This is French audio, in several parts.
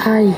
Aïe.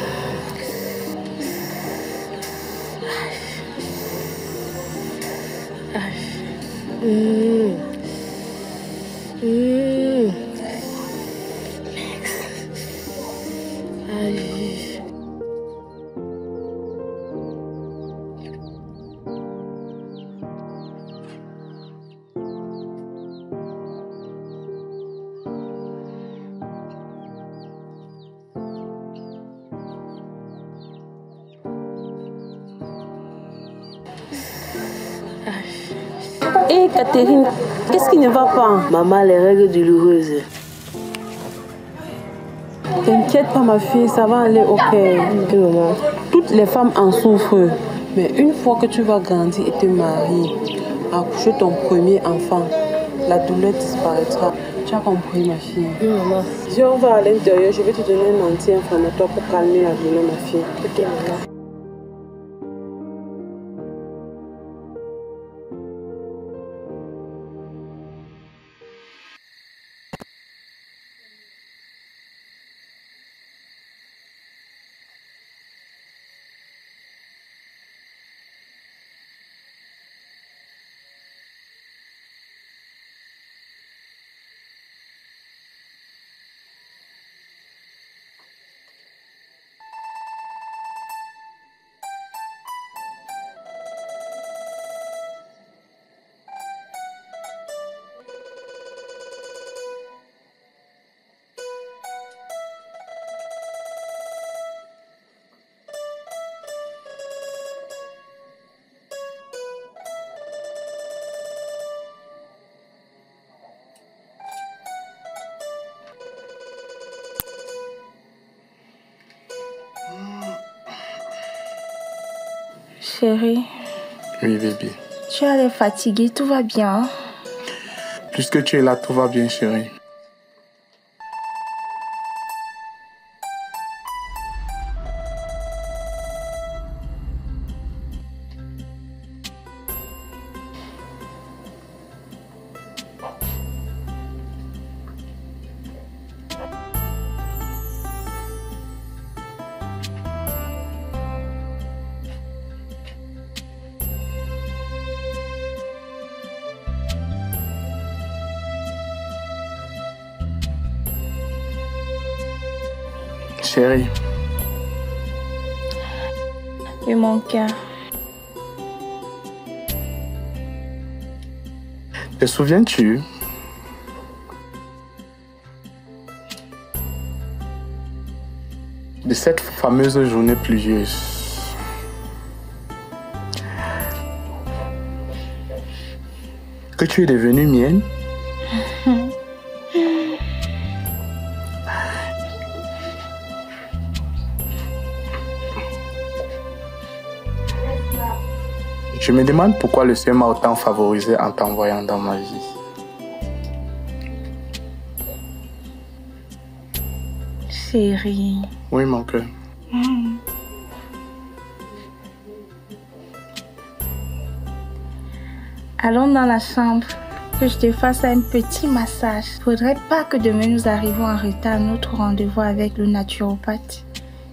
Hé Catherine, qu'est-ce qui ne va pas? Maman, les règles douloureuses. T'inquiète pas ma fille, ça va aller ok. Maman. Toutes les femmes en souffrent. Mais une fois que tu vas grandir et te marier, accoucher ton premier enfant, la douleur disparaîtra. Tu as compris ma fille? Oui maman. Si on va à l'intérieur, je vais te donner un anti-inflammatoire pour calmer la douleur ma fille. Ok maman. Chérie. Oui, bébé. Tu as l'air fatiguée, tout va bien? Puisque tu es là, tout va bien, chérie. Chérie. Et mon cœur. Te souviens-tu de cette fameuse journée pluvieuse? Que tu es devenue mienne? Je me demande pourquoi le ciel m'a autant favorisé en t'envoyant dans ma vie. Chérie. Oui, mon cœur. Allons dans la chambre, que je te fasse un petit massage. Faudrait pas que demain nous arrivions en retard à notre rendez-vous avec le naturopathe.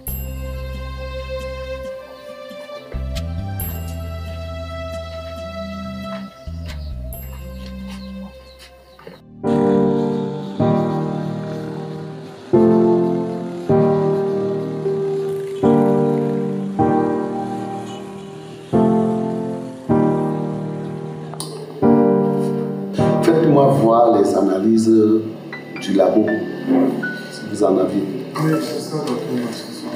Faites-moi voir les analyses du labo, si vous en avez. Oui, c'est ça, docteur, c'est ça.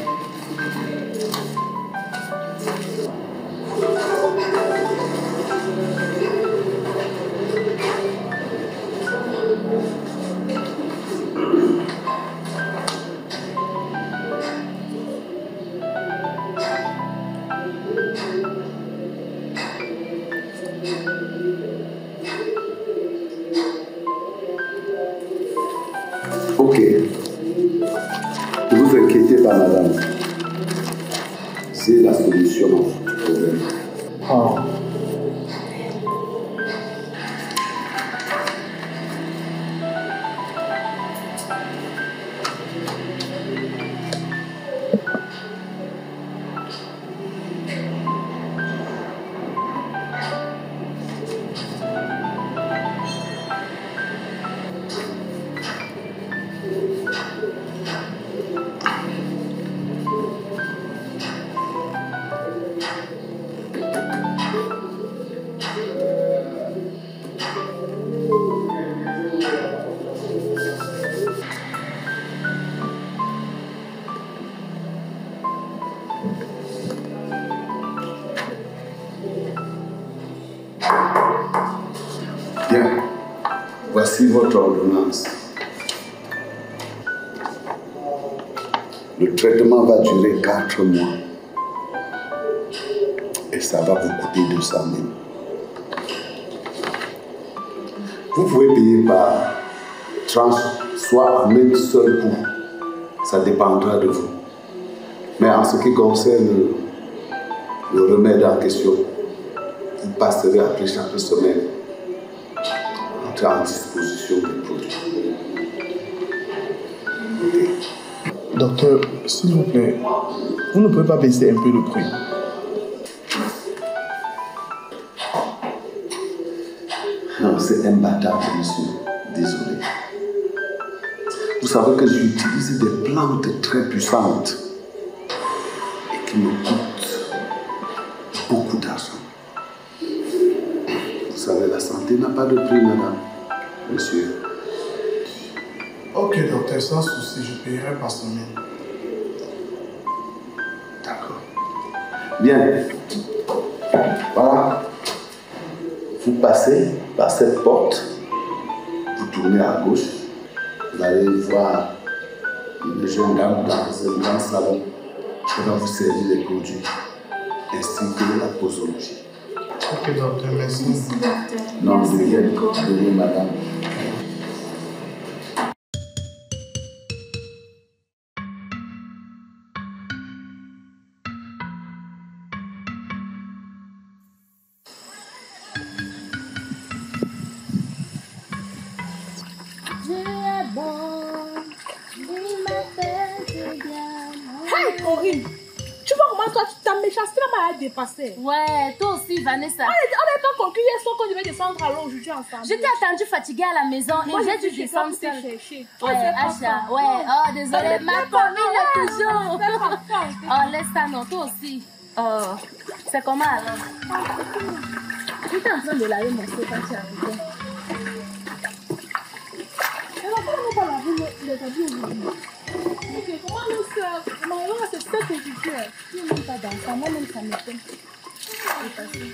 Ok. Ne vous inquiétez pas, madame. C'est la solution à votre problème. Oh. Bien. Voici votre ordonnance. Le traitement va durer 4 mois. Et ça va vous coûter 200 000. Vous pouvez payer par tranche, soit en un seul coup. Ça dépendra de vous. Mais en ce qui concerne le remède en question, vous passerez après chaque semaine en disposition des produits. Docteur, s'il vous plaît, vous ne pouvez pas baisser un peu le prix? Non, c'est imbattable, monsieur. Désolé. Vous savez que j'utilise des plantes très puissantes et qui me coûtent beaucoup d'argent. Vous savez, la santé n'a pas de prix, madame, monsieur. Ok, docteur, sans souci, je paierai par semaine. D'accord. Bien. Voilà. Vous passez par cette porte, vous tournez à gauche, vous allez voir une jeune dame dans un grand salon qui va vous servir les produits ainsi que la posologie. Ok, docteur, merci. Merci, docteur. Non, Merci beaucoup. de rien, madame. Hey, Corinne! Tu vois comment toi, ta méchanceté m'a dépassé. Ouais, toi aussi, Vanessa. On n'est pas conclu hier soir qu'on devait descendre à l'eau aujourd'hui ensemble. Je t'ai attendu fatiguée à la maison et j'ai dû descendre seule. Ouais, Acha, ouais, oh, désolée, ma copine toujours. Oh, laisse ça, non, toi aussi. Oh, c'est comment alors? J'étais en train de laver mon sac quand tu es arrivé. Et on va pas laver les habits aujourd'hui. Ok, comment nous sommes? Maman, c'est très compliqué. Je ne même pas dans ça, moi-même ça m'étonne. C'est facile.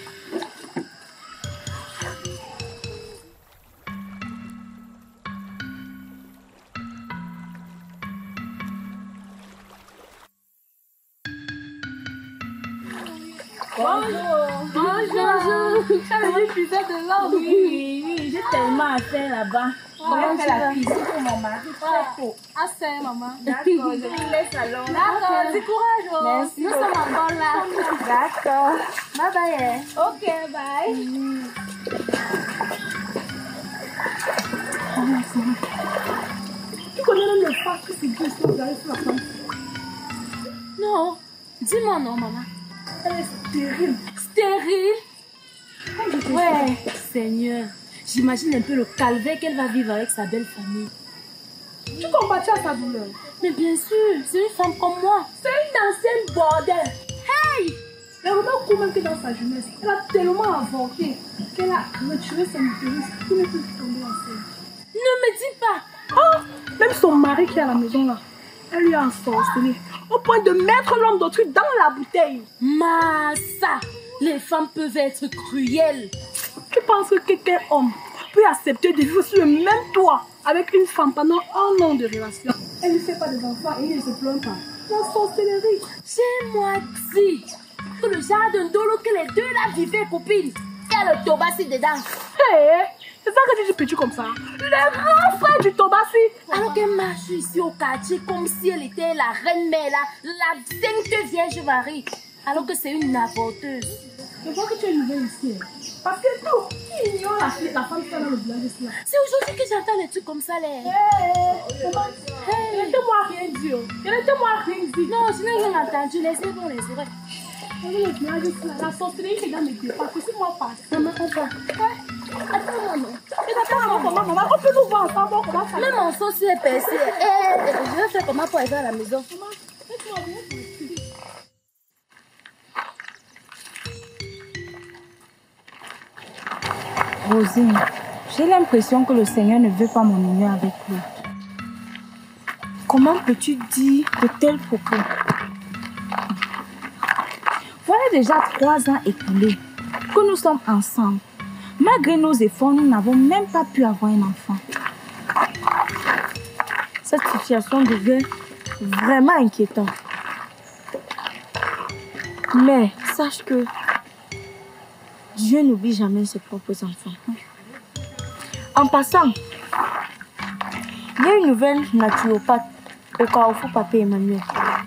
Bonjour. Bonjour. Je suis de l'ordre. Oui, j'ai tellement à faire là-bas. On va faire la cuisine pour mon mari très tôt. Ah, c'est maman. D'accord, je vous laisse alors. D'accord, du courage. Oh. Merci. Nous sommes encore là. D'accord. Bye bye. Ok, bye. Tu connais même le fait que c'est juste que vous allez sur la femme. Non, dis-moi non, maman. Elle est stérile. Stérile? Ouais, Seigneur. J'imagine un peu le calvaire qu'elle va vivre avec sa belle famille. Tu compatis à sa douleur. Mais bien sûr, c'est une femme comme moi. C'est une ancienne bordel. Hey! Mais remarque même que dans sa jeunesse, elle a tellement avorté qu'elle a retiré son utérus pour ne plus tomber enceinte. Ne me dis pas. Oh, même son mari qui est à la maison là, elle lui a ensorcelé au point de mettre l'homme d'autrui dans la bouteille. Massa, les femmes peuvent être cruelles. Tu penses que quelqu'un homme peut accepter de vivre sur le même toit avec une femme pendant 1 an de relation? Elle ne fait pas des enfants et elle ne se plaint pas. La sorcellerie. J'ai moi dit que le jardin d'Olo que les deux là vivaient copines. Il y a le Tobassi dedans. Hé, c'est ça que tu dis petit comme ça. Le grand frère du Tobassi. Alors qu'elle marche ici au quartier comme si elle était la reine mère là, la sainte Vierge Marie. Alors que c'est une avorteuse. Je vois que tu es nouvelle ici. Parce que tout, qui ignore la femme qui est dans le village ici. C'est aujourd'hui que j'entends des trucs comme ça là. Je n'étais-moi rien dit. Je n'étais-moi rien dit. Non, je n'ai rien entendu. Laissez bon, laissez bon. La sorcellerie qui est dans mes pieds. Parce que si moi passe. Maman, papa. Attends, maman. Maman, on peut nous voir ensemble. On commence à... Même mon sauce est percé. Je vais faire comment pour aller à la maison? Laisse-moi bien. Rosine, j'ai l'impression que le Seigneur ne veut pas mon union avec lui. Comment peux-tu dire de tels propos? Voilà déjà 3 ans écoulés que nous sommes ensemble. Malgré nos efforts, nous n'avons même pas pu avoir un enfant. Cette situation devient vraiment inquiétante. Mais sache que Dieu n'oublie jamais ses propres enfants. En passant, il y a une nouvelle naturopathe au Carrefour Papa Emmanuel.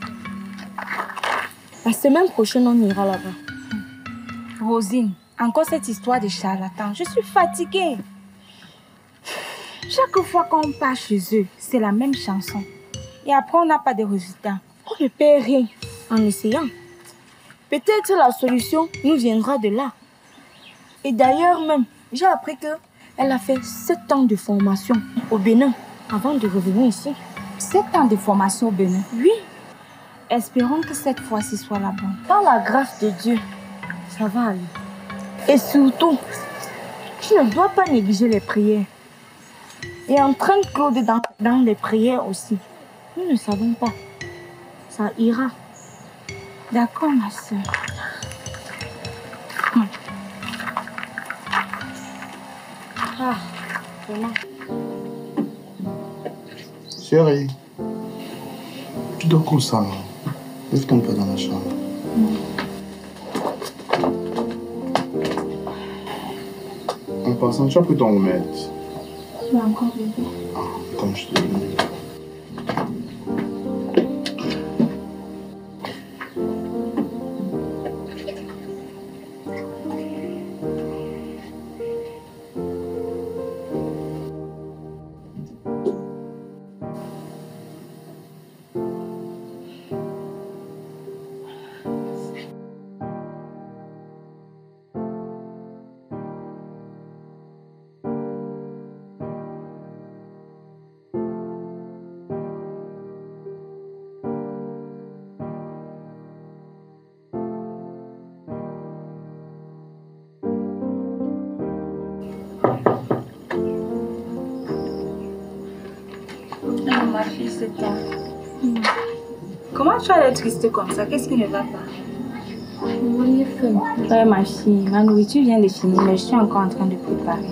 La semaine prochaine, on ira là-bas. Rosine, encore cette histoire de charlatan. Je suis fatiguée. Chaque fois qu'on part chez eux, c'est la même chanson. Et après, on n'a pas de résultats. On ne perd rien en essayant. Peut-être la solution nous viendra de là. Et d'ailleurs même, j'ai appris qu'elle a fait 7 ans de formation au Bénin avant de revenir ici. 7 ans de formation au Bénin? Oui. Espérons que cette fois-ci soit la bonne. Par la grâce de Dieu, ça va aller. Et surtout, tu ne dois pas négliger les prières. Et entraîne Claude dans les prières aussi. Nous ne savons pas. Ça ira. D'accord, ma soeur. Ah, vraiment. Chérie, tu dors comme ça. Lève-toi un peu dans la chambre. En passant, tu as pris ton remède. Tu vas encore bébé. Ah, comme je te dis. Ma fille, c'est toi. Comment tu as l'air triste comme ça? Qu'est-ce qui ne va pas? Oui, faim. Ouais, ma fille, ma nourriture vient de finir, mais je suis encore en train de préparer.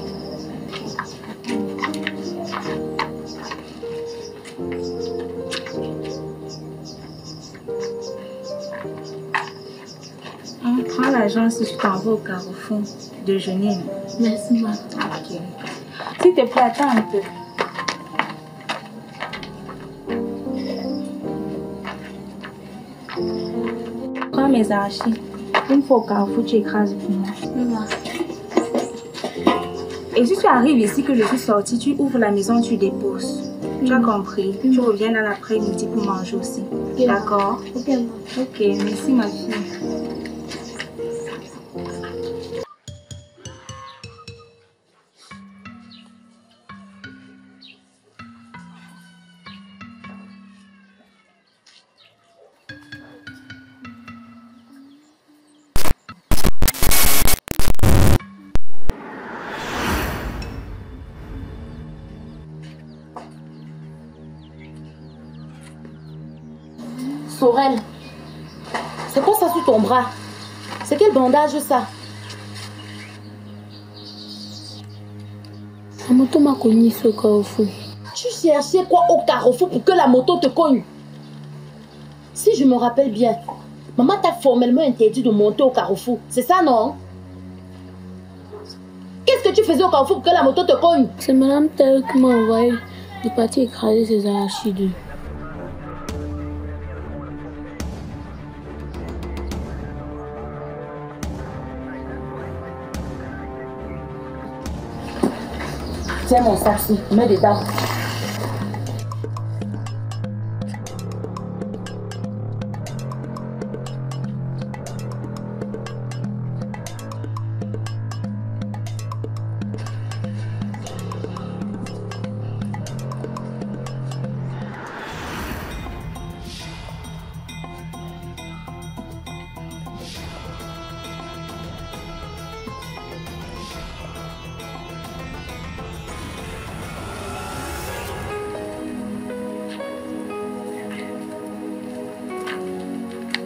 Prends l'argent si tu t'en vas au Carrefour déjeuner. Merci, ma. Ok. S'il te plaît, attends un peu. Prends mes arachis. Une fois au Carrefour, tu écrases pour moi. Et si tu arrives ici que je suis sortie, tu ouvres la maison, tu déposes. Tu as compris? Tu reviens dans l'après-midi pour manger aussi. D'accord? Ok, ma. Ok, merci ma fille. Sorel, c'est quoi ça sous ton bras? C'est quel bandage ça? La moto m'a cogné sur le Carrefour. Tu cherchais quoi au Carrefour pour que la moto te cogne? Si je me rappelle bien, maman t'a formellement interdit de monter au Carrefour. C'est ça, non? Qu'est-ce que tu faisais au Carrefour pour que la moto te cogne? C'est Madame Terre qui m'a envoyé de partir écraser ses arachides. Tiens mon sac-ci, mets dedans.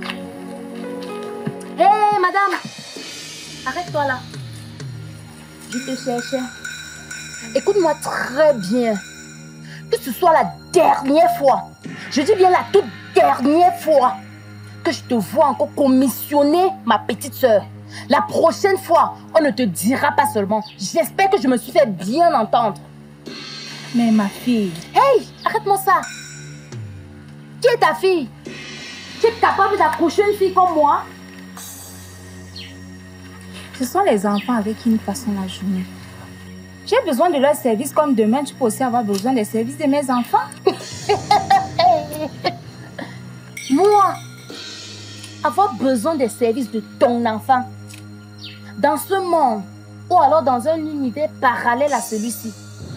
Madame, arrête-toi là. Je te cherchais. Écoute-moi très bien. Que ce soit la dernière fois, je dis bien la toute dernière fois, que je te vois encore commissionner ma petite sœur. La prochaine fois, on ne te dira pas seulement. J'espère que je me suis fait bien entendre. Mais ma fille... Hey, arrête-moi ça. Qui est ta fille? Tu es capable d'accoucher une fille comme moi? Ce sont les enfants avec qui nous passons la journée. J'ai besoin de leurs services comme demain, tu peux aussi avoir besoin des services de mes enfants. Moi, avoir besoin des services de ton enfant dans ce monde ou alors dans un univers parallèle à celui-ci.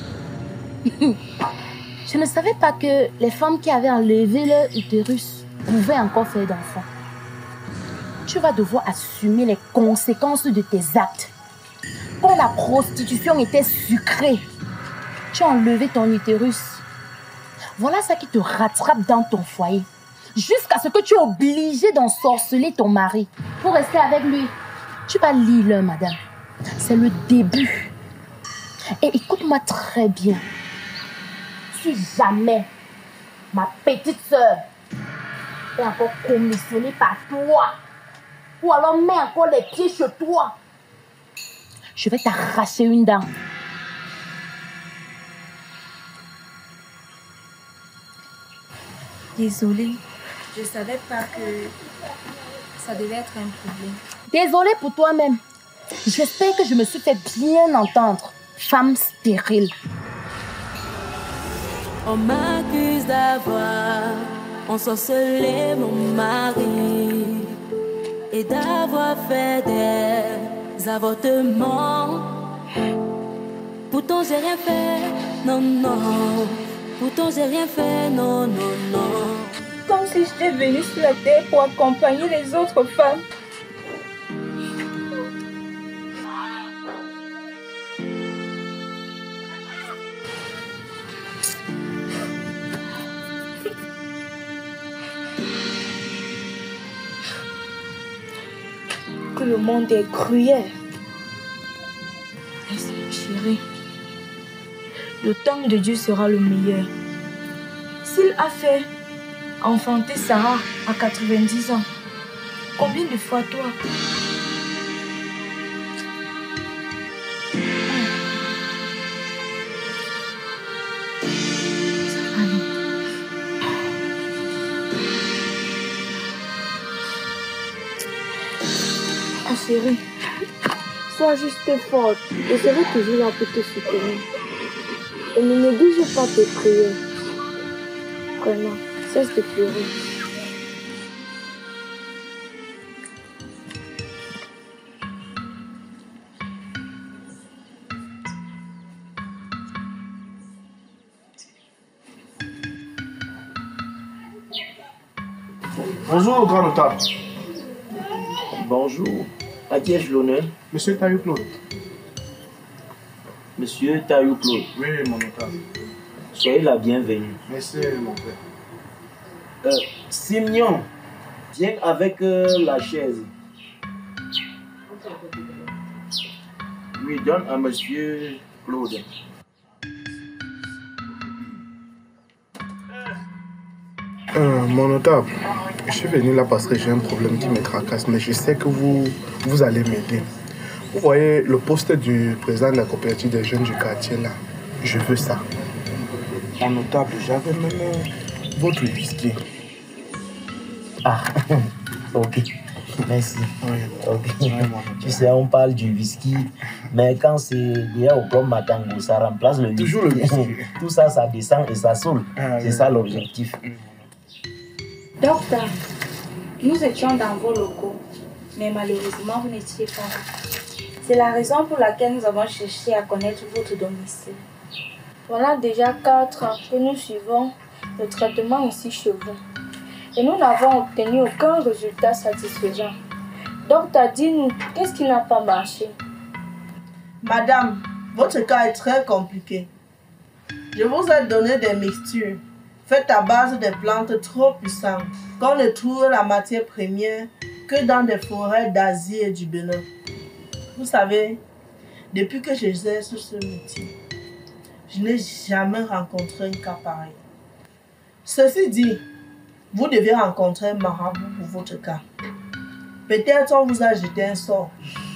Je ne savais pas que les femmes qui avaient enlevé leur utérus pouvaient encore faire d'enfants. Tu vas devoir assumer les conséquences de tes actes. Quand la prostitution était sucrée, tu as enlevé ton utérus. Voilà ça qui te rattrape dans ton foyer. Jusqu'à ce que tu es obligé d'ensorceler ton mari pour rester avec lui. Tu vas lire, madame. C'est le début. Et écoute-moi très bien. Si jamais ma petite sœur est encore commissionnée par toi, ou alors mets encore les pieds chez toi, je vais t'arracher une dent. Désolée, je ne savais pas que ça devait être un problème. Désolée pour toi-même. J'espère que je me suis fait bien entendre. Femme stérile. On m'accuse d'avoir ensorcelé mon mari et d'avoir fait des avortements. Pourtant j'ai rien fait, non, non. Pourtant j'ai rien fait, non, non, non. Comme si j'étais venue sur la terre pour accompagner les autres femmes. Que le monde est cruel. Chérie, le temps de Dieu sera le meilleur. S'il a fait enfanter Sarah à 90 ans, combien de fois toi? Ah chérie, sois juste forte. Je serai toujours là pour te soutenir. Et ne néglige pas tes prières. Vraiment, cesse de pleurer. Bonjour, grand notable. Bonjour. À qui ai-je l'honneur? Monsieur Taillou Claude. Monsieur Taillou Claude. Oui, mon notable. Soyez la bienvenue. Merci, mon père. Simeon, viens avec la chaise. Oui, donne à monsieur Claude. Mon notable, je suis venu là parce que j'ai un problème qui me tracasse, mais je sais que vous allez m'aider. Vous voyez le poste du président de la coopérative des jeunes du quartier là, je veux ça. Mon notable, j'avais même votre whisky. Ah, ok. Merci. Oui. Ok. Oui, Tu sais, on parle du whisky, mais quand c'est déjà au club Matango, ça remplace le whisky. Toujours le whisky. Tout ça, ça descend et ça saoule. C'est ça l'objectif. Docteur, nous étions dans vos locaux, mais malheureusement, vous n'étiez pas là. C'est la raison pour laquelle nous avons cherché à connaître votre domicile. Voilà déjà 4 ans que nous suivons le traitement ici chez vous. Et nous n'avons obtenu aucun résultat satisfaisant. Docteur, dis-nous, qu'est-ce qui n'a pas marché? Madame, votre cas est très compliqué. Je vous ai donné des mixtures faites à base de plantes trop puissantes qu'on ne trouve la matière première que dans des forêts d'Asie et du Bénin. Vous savez, Depuis que j'exerce ce métier, je n'ai jamais rencontré un cas pareil. Ceci dit, vous devez rencontrer un marabout pour votre cas. Peut-être on vous a jeté un sort.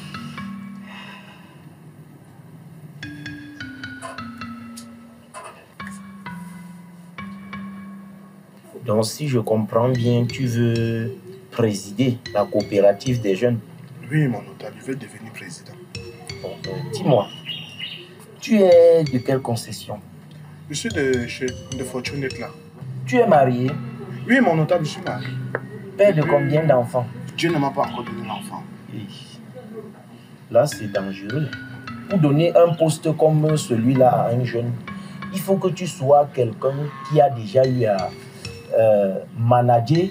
Donc, si je comprends bien, tu veux présider la coopérative des jeunes? Oui, mon notable, je veux devenir président. Bon, dis-moi, tu es de quelle concession? Je suis de Fortunate là. Tu es marié? Oui, mon notable, je suis marié. Père de combien d'enfants? Dieu ne m'a pas encore donné l'enfant. Là, c'est dangereux. Pour donner un poste comme celui-là à un jeune, il faut que tu sois quelqu'un qui a déjà eu à manager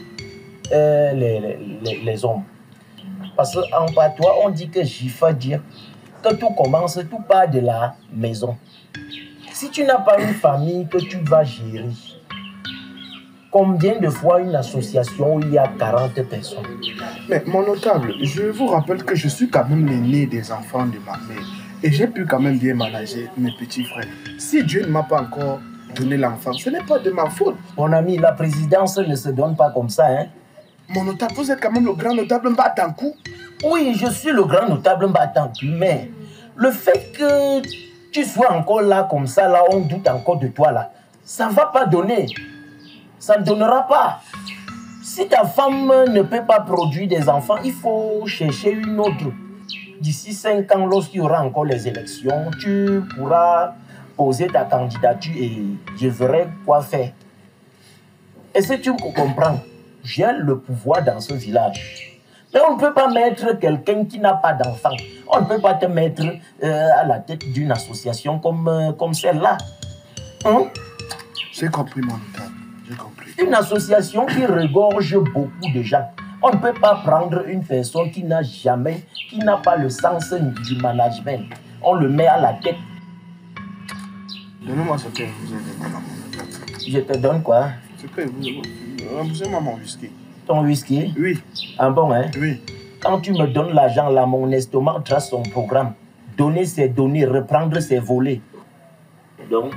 les hommes. Parce qu'en patois, on dit que j'y faut dire que tout commence, tout part de la maison. Si tu n'as pas une famille que tu vas gérer, combien de fois une association où il y a 40 personnes? Mais mon notable, je vous rappelle que je suis quand même l'aîné des enfants de ma mère. Et j'ai pu quand même bien manager mes petits frères. Si Dieu ne m'a pas encore donné l'enfant, ce n'est pas de ma faute. Mon ami, la présidence ne se donne pas comme ça, hein? Mon notable, vous êtes quand même le grand notable Mbatankou. Oui, je suis le grand notable Mbatankou, mais le fait que tu sois encore là comme ça, là, on doute encore de toi, là, ça ne va pas donner. Ça ne donnera pas. Si ta femme ne peut pas produire des enfants, il faut chercher une autre. D'ici 5 ans, lorsqu'il y aura encore les élections, tu pourras poser ta candidature et je verrai quoi faire. Est-ce que tu comprends? J'ai le pouvoir dans ce village. Mais on ne peut pas mettre quelqu'un qui n'a pas d'enfant. On ne peut pas te mettre à la tête d'une association comme celle-là. Hein? J'ai compris, mon notable. J'ai compris. Une association qui regorge beaucoup de gens. On ne peut pas prendre une personne qui n'a pas le sens du management. On le met à la tête. Donnez-moi ce que vous avez donné, mon notable. Je te donne quoi? Ce que vous avez mon whisky. Ton whisky? Oui. Ah bon, hein? Oui. Quand tu me donnes l'argent, là, mon estomac trace son programme. Donner ses données, reprendre ses volets. Donc,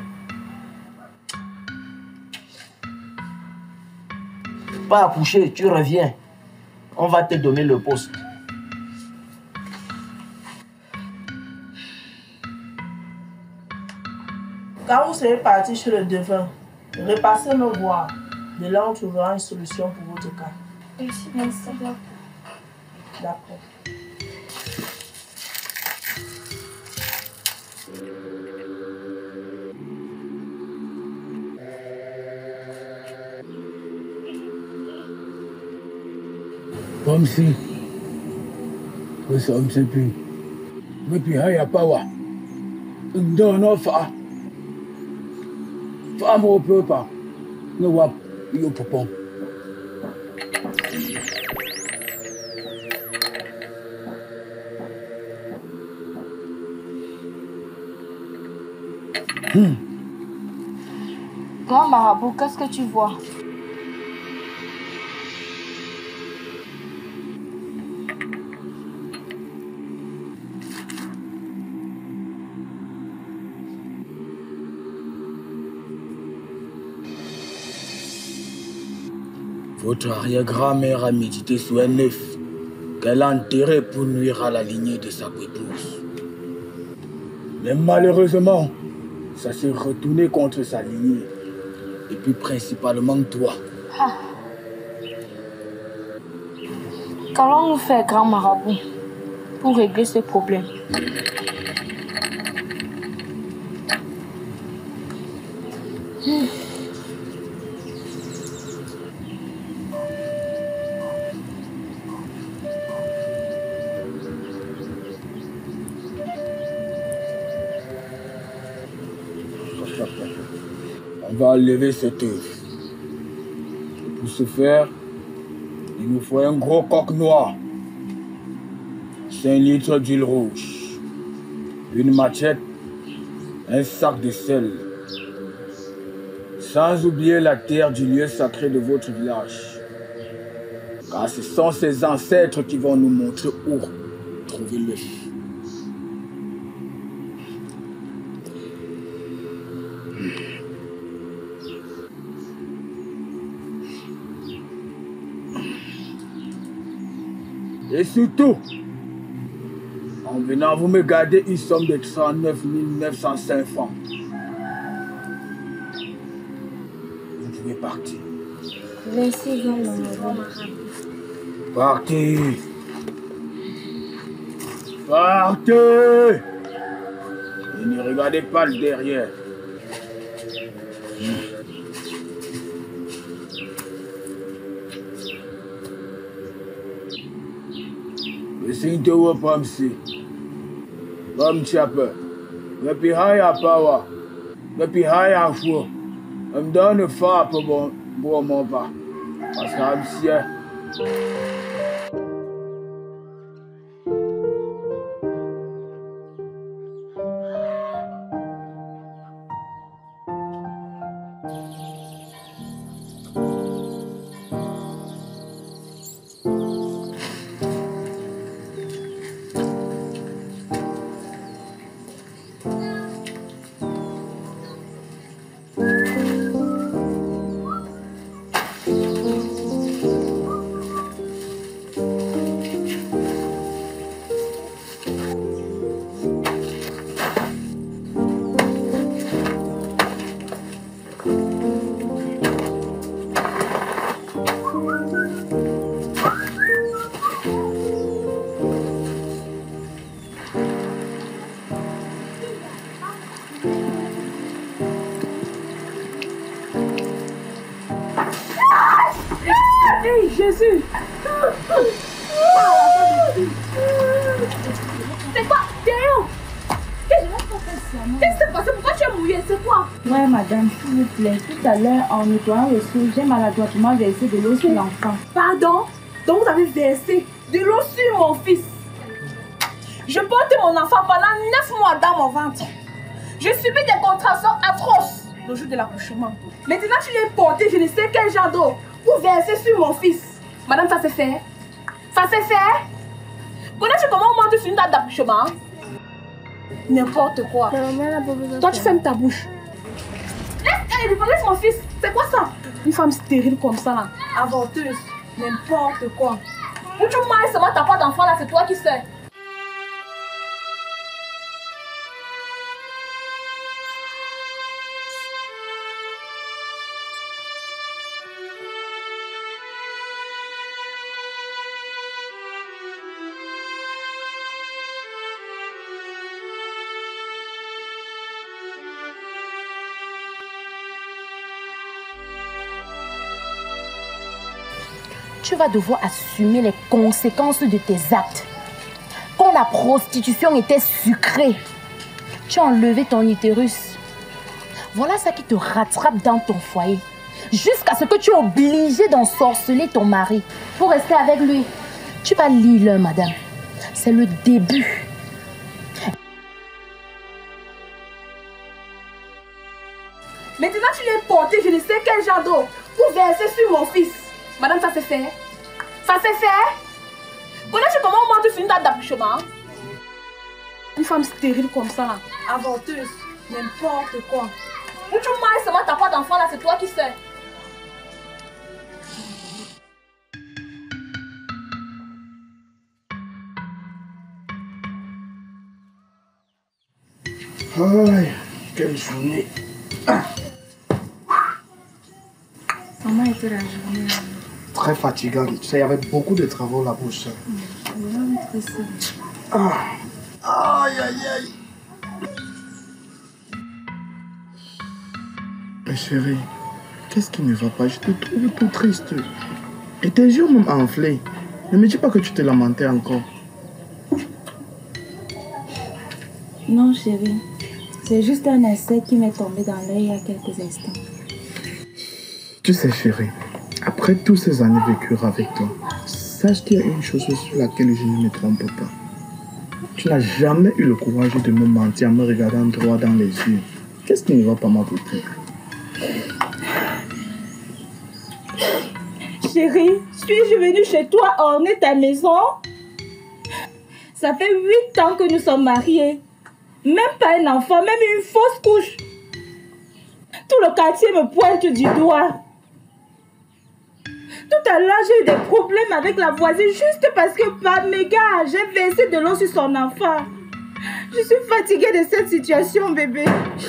pas accoucher, tu reviens. On va te donner le poste. Quand vous serez parti chez le devin, repassez me voir. De là, on trouvera une solution pour votre cas. Merci, merci. D'accord. Comme si nous sommes plus. Mais puis, il n'y a pas quoi. Nous donnons fa. Fa, on ne peut pas. Nous va, il faut pas. Grand marabout, qu'est-ce que tu vois? Votre arrière-grand-mère a médité sur un œuf qu'elle a enterré pour nuire à la lignée de sa épouse. Mais malheureusement, ça s'est retourné contre sa lignée. Et puis principalement toi. Ah. Qu'allons-nous faire, grand marabout, pour régler ce problème? On va lever cette œuf. Pour ce faire, il nous faut un gros coq noir, 5 litres d'huile rouge, une machette, un sac de sel, sans oublier la terre du lieu sacré de votre village. Car ce sont ces ancêtres qui vont nous montrer où trouver l'œuf. Et surtout, en venant, vous me gardez une somme de 39 905 francs. Vous pouvez partir. Merci, grand marabout. Partez. Partez. Et ne regardez pas le derrière. Listen to what I'm saying. Bam chapper. Le pihai à power. Le pihai à fou. I'm done the far pour mon pas. Parce que I'm here. Hey, Jésus! C'est quoi? Théo! Qu'est-ce qui s'est passé? Pourquoi tu es mouillé? C'est quoi? Ouais, madame, s'il vous plaît. Tout à l'heure, en nettoyant le seau, j'ai maladroitement versé de l'eau sur l'enfant. Pardon? Donc vous avez versé de l'eau sur mon fils? Je portais mon enfant pendant 9 mois dans mon ventre. Je subis des contractions atroces le jour de l'accouchement. Maintenant, tu l'as porté, je ne sais quel genre d'eau, pour verser sur mon fils. Madame, ça s'est fait? Ça s'est fait? Connais-tu comment on monte sur une date d'accouchement? N'importe quoi. Toi, tu fermes ta bouche. Laisse mon fils. C'est quoi ça? Une femme stérile comme ça, là. Avorteuse. N'importe quoi. Où tu m'as seulement ta part d'enfant, là, c'est toi qui sais. Tu vas devoir assumer les conséquences de tes actes. Quand la prostitution était sucrée, tu as enlevé ton utérus. Voilà ça qui te rattrape dans ton foyer. Jusqu'à ce que tu es obligé d'ensorceler ton mari pour rester avec lui. Tu vas lire, madame. C'est le début. Maintenant, tu l'as porté, je ne sais quel genre d'eau, pour verser sur mon fils. Madame, ça s'est fait? Ça s'est fait? Connais-tu comment on monte sur une date d'accouchement? Une femme stérile comme ça, là. Avorteuse. N'importe quoi. Où tu m'as seulement ta part d'enfant, là, c'est toi qui sais. Aïe, quelle journée. Comment était la journée? Très fatigante. Tu sais, il y avait beaucoup de travaux là-bas. Aïe, aïe, aïe. Mais chérie, qu'est-ce qui ne va pas? Je te trouve tout triste. Et tes yeux m'ont enflé. Ne me dis pas que tu te lamentais encore. Non, chérie. C'est juste un insecte qui m'est tombé dans l'œil il y a quelques instants. Tu sais, chérie, après toutes ces années vécues avec toi, sache qu'il y a une chose sur laquelle je ne me trompe pas. Tu n'as jamais eu le courage de me mentir en me regardant droit dans les yeux. Qu'est-ce qui ne va pas, ma beauté? Chérie, suis-je venue chez toi orner ta maison? Ça fait 8 ans que nous sommes mariés. Même pas un enfant, même une fausse couche. Tout le quartier me pointe du doigt. Tout à l'heure, j'ai eu des problèmes avec la voisine juste parce que par méga, j'ai versé de l'eau sur son enfant. Je suis fatiguée de cette situation, bébé.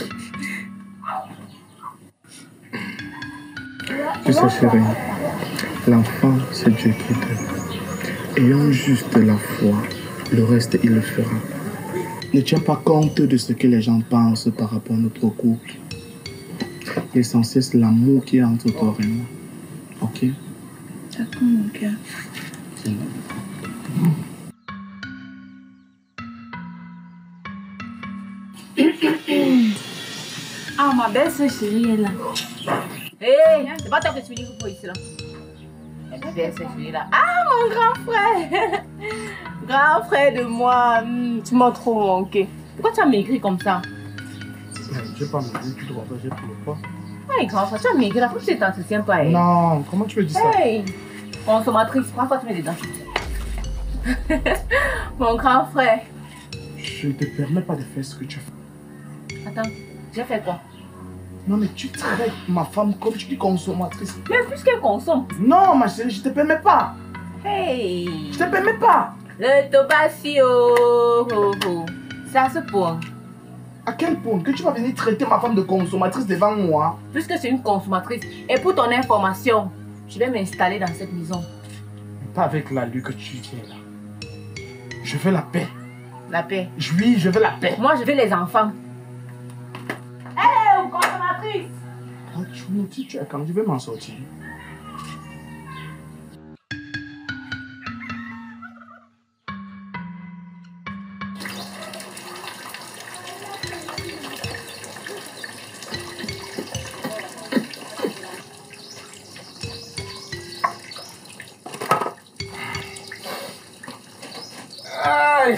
Tu sais, chérie, l'enfant, c'est Dieu qui donne. Ayant juste la foi, le reste, il le fera. Ne tiens pas compte de ce que les gens pensent par rapport à notre couple. L'essentiel, c'est l'amour qui est entre toi et moi. Ok? D'accord, mon cœur. Ah, ma belle soeur chérie est là. Hé, c'est pas toi que tu dis pour ici là. Ma belle soeur chérie là. Ah, mon grand frère. Grand frère de moi. Tu m'as trop manqué. Pourquoi tu as maigri comme ça? J'ai pas maigri, tu te rappelles, j'ai pris le poids. Hey, grand frère, tu as maigri là. Pourquoi tu t'entretiens pas? Non, comment tu peux dire ça? Hey, consommatrice, prends quoi tu mets dedans? Mon grand frère. Je ne te permets pas de faire ce que tu fais. Attends, j'ai fait quoi? Non, mais tu traites ma femme comme tu dis consommatrice. Mais plus qu'elle consomme. Non, ma chérie, je te permets pas. Hey. Je te permets pas. Le tobasio. C'est à ce point. À quel point que tu vas venir traiter ma femme de consommatrice devant moi? Puisque c'est une consommatrice. Et pour ton information, je vais m'installer dans cette maison. Pas avec l'allure que tu viens là. Je veux la paix. La paix? Oui, je veux la paix. Moi, je veux les enfants. Hé, consommatrice! Ah, tu me dis, tu es quand je vais m'en sortir. Aïe!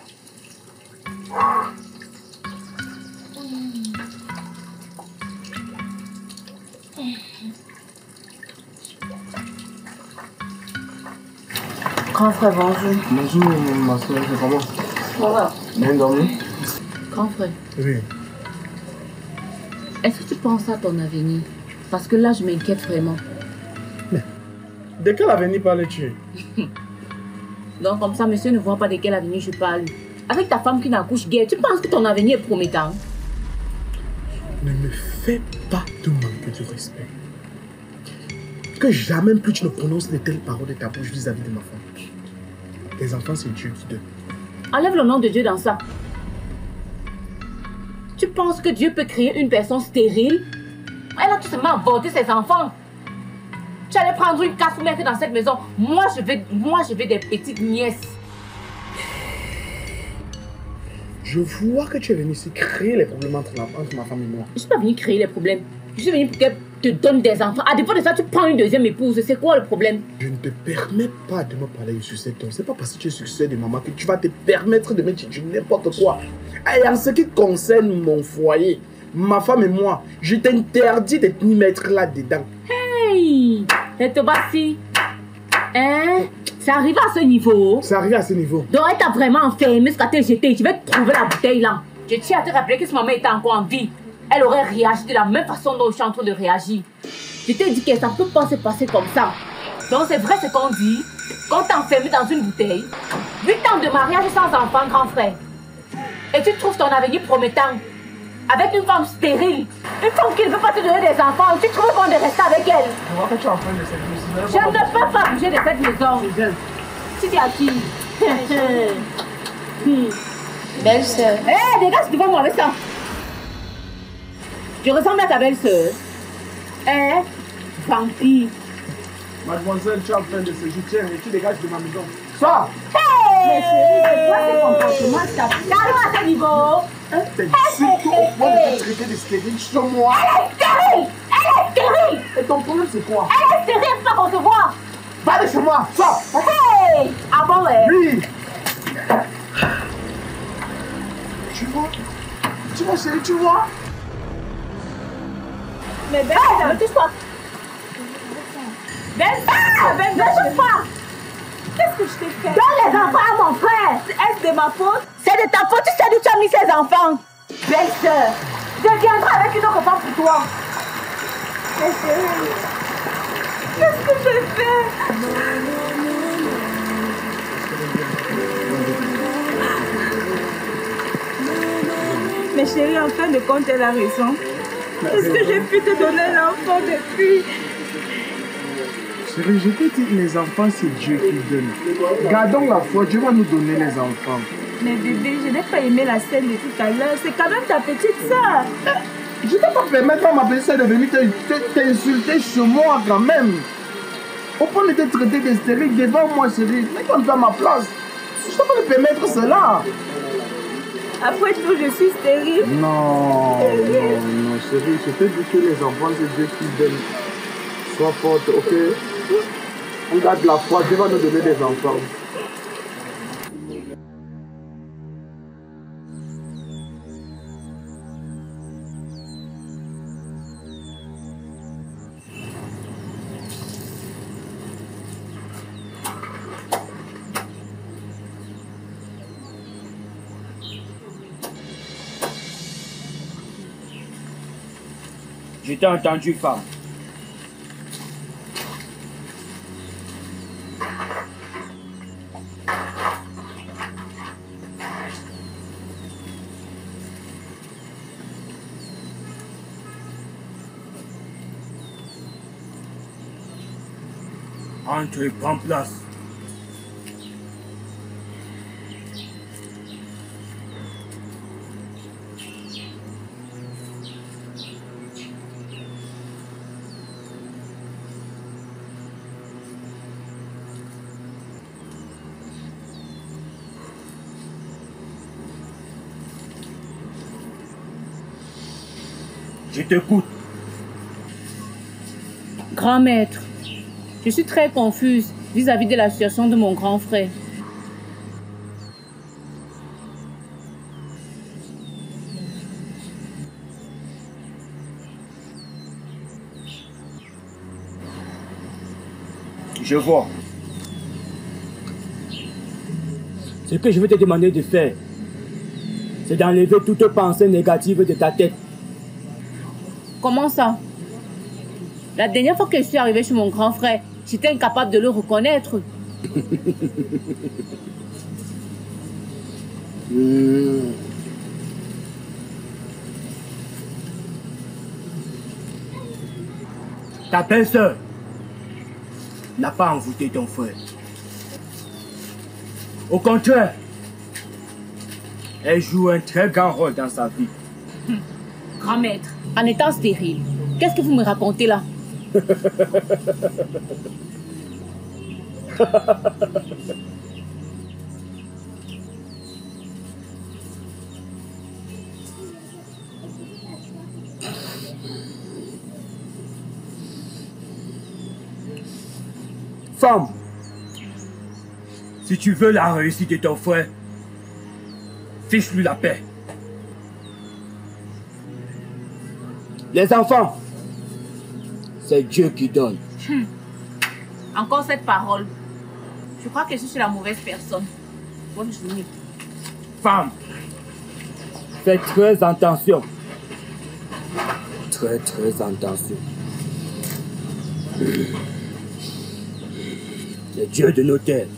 Grand frère, bonjour. Bonjour, ma soeur, c'est comment? Voilà. Bien dormi? Grand frère. Oui. Est-ce que tu penses à ton avenir? Parce que là, je m'inquiète vraiment. Mais, de quel avenir parles-tu? Donc, comme ça, monsieur ne voit pas de quel avenir je parle. Avec ta femme qui n'accouche guère, tu penses que ton avenir est promettant? Ne me fais pas de manquer de respect. Que jamais plus tu ne prononces de telles paroles de ta bouche vis-à-vis de ma femme. Tes enfants, c'est Dieu qui donne. Enlève le nom de Dieu dans ça. Tu penses que Dieu peut créer une personne stérile? Elle a tout simplement avorté ses enfants. Tu allais prendre une casse pour mettre dans cette maison. Moi, je veux des petites nièces. Je vois que tu es venu ici créer les problèmes entre ma femme et moi. Je ne suis pas venu créer les problèmes. Je suis venu pour qu'elle te donne des enfants. À défaut de ça, tu prends une deuxième épouse. C'est quoi le problème? Je ne te permets pas de me parler sur cet homme. C'est pas parce que tu es succès de maman que tu vas te permettre de me dire n'importe quoi. Et en ce qui concerne mon foyer, ma femme et moi, je t'interdis de t'y mettre là-dedans. Hey! Et Tobassi, hein? C'est arrivé à ce niveau. C'est arrivé à ce niveau. Donc elle t'a vraiment enfermé jusqu'à te jeter. Je vais te trouver la bouteille là. Je tiens à te rappeler que si maman était encore en vie, elle aurait réagi de la même façon dont je suis en train de réagir. Je t'ai dit que ça ne peut pas se passer comme ça. Donc c'est vrai ce qu'on dit. Quand t'es enfermé dans une bouteille, 8 ans de mariage sans enfant, grand frère. Et tu trouves ton avenir promettant. Avec une femme stérile, une femme qui ne veut pas te donner des enfants, tu trouves bon de rester avec elle. Je vois que tu es en train de cette maison. Je ne peux pas bouger de cette maison. Tu dis à qui? Belle-sœur. Hé, dégage devant moi avec ça. Je ressemble à ta belle-sœur. Hein? Vampire. Mademoiselle, tu es en train de se jeter et tu dégages de ma maison. Sors! Mais chérie, c'est quoi ces comportements? Calme à ce niveau. T'es surtout au point de te traiter de stérile sur moi. Elle est stérile! Elle est stérile! Et ton problème, c'est quoi? Elle est stérile, elle peut pas concevoir. Va de chez moi, sors! Hey! Ah bon, ouais? Oui! Tu vois, chérie, tu vois? Mais belle, ça me touche pas. Belle, ne touche pas. Qu'est-ce que je t'ai fait? Donne les enfants à mon frère. Est-ce de ma faute? C'est de ta faute, tu sais d'où tu as mis ces enfants. Belle sœur, je viendrai avec une autre femme pour toi. Mais chérie. Qu'est-ce que j'ai fait? Mais chérie, en fin de compte, elle a raison. Est-ce que j'ai pu te donner l'enfant depuis? Chérie, je t'ai dit, les enfants, c'est Dieu qui donne. Gardons la foi, Dieu va nous donner les enfants. Mais bébé, je n'ai pas aimé la scène de tout à l'heure. C'est quand même ta petite sœur. Je ne vais pas permettre à ma petite sœur de venir t'insulter chez moi quand même. Au point de te traiter de stérile devant moi, chérie. Mets-toi à ma place. Je ne peux pas me permettre cela. Après tout, je suis stérile. Non, non, chérie. Je te dis que les enfants, c'est Dieu qui donne. Sois forte, ok? On garde la foi. Dieu va nous donner des enfants. Je t'ai entendu, femme. Entre et prends place. Je t'écoute. Grand maître, je suis très confuse vis-à-vis de la situation de mon grand frère. Je vois. Ce que je veux te demander de faire, c'est d'enlever toute pensée négative de ta tête. Comment ça? La dernière fois que je suis arrivée chez mon grand frère, j'étais incapable de le reconnaître. Ta belle-sœur n'a pas envoûté ton frère. Au contraire, elle joue un très grand rôle dans sa vie. Grand maître, en étant stérile, qu'est-ce que vous me racontez là? Femme, si tu veux la réussite de ton frère, fiche-lui la paix. Les enfants, c'est Dieu qui donne. Encore cette parole. Je crois que je suis la mauvaise personne. Bonne journée. Femme, fais très attention. Très attention. C'est Dieu de nos terres.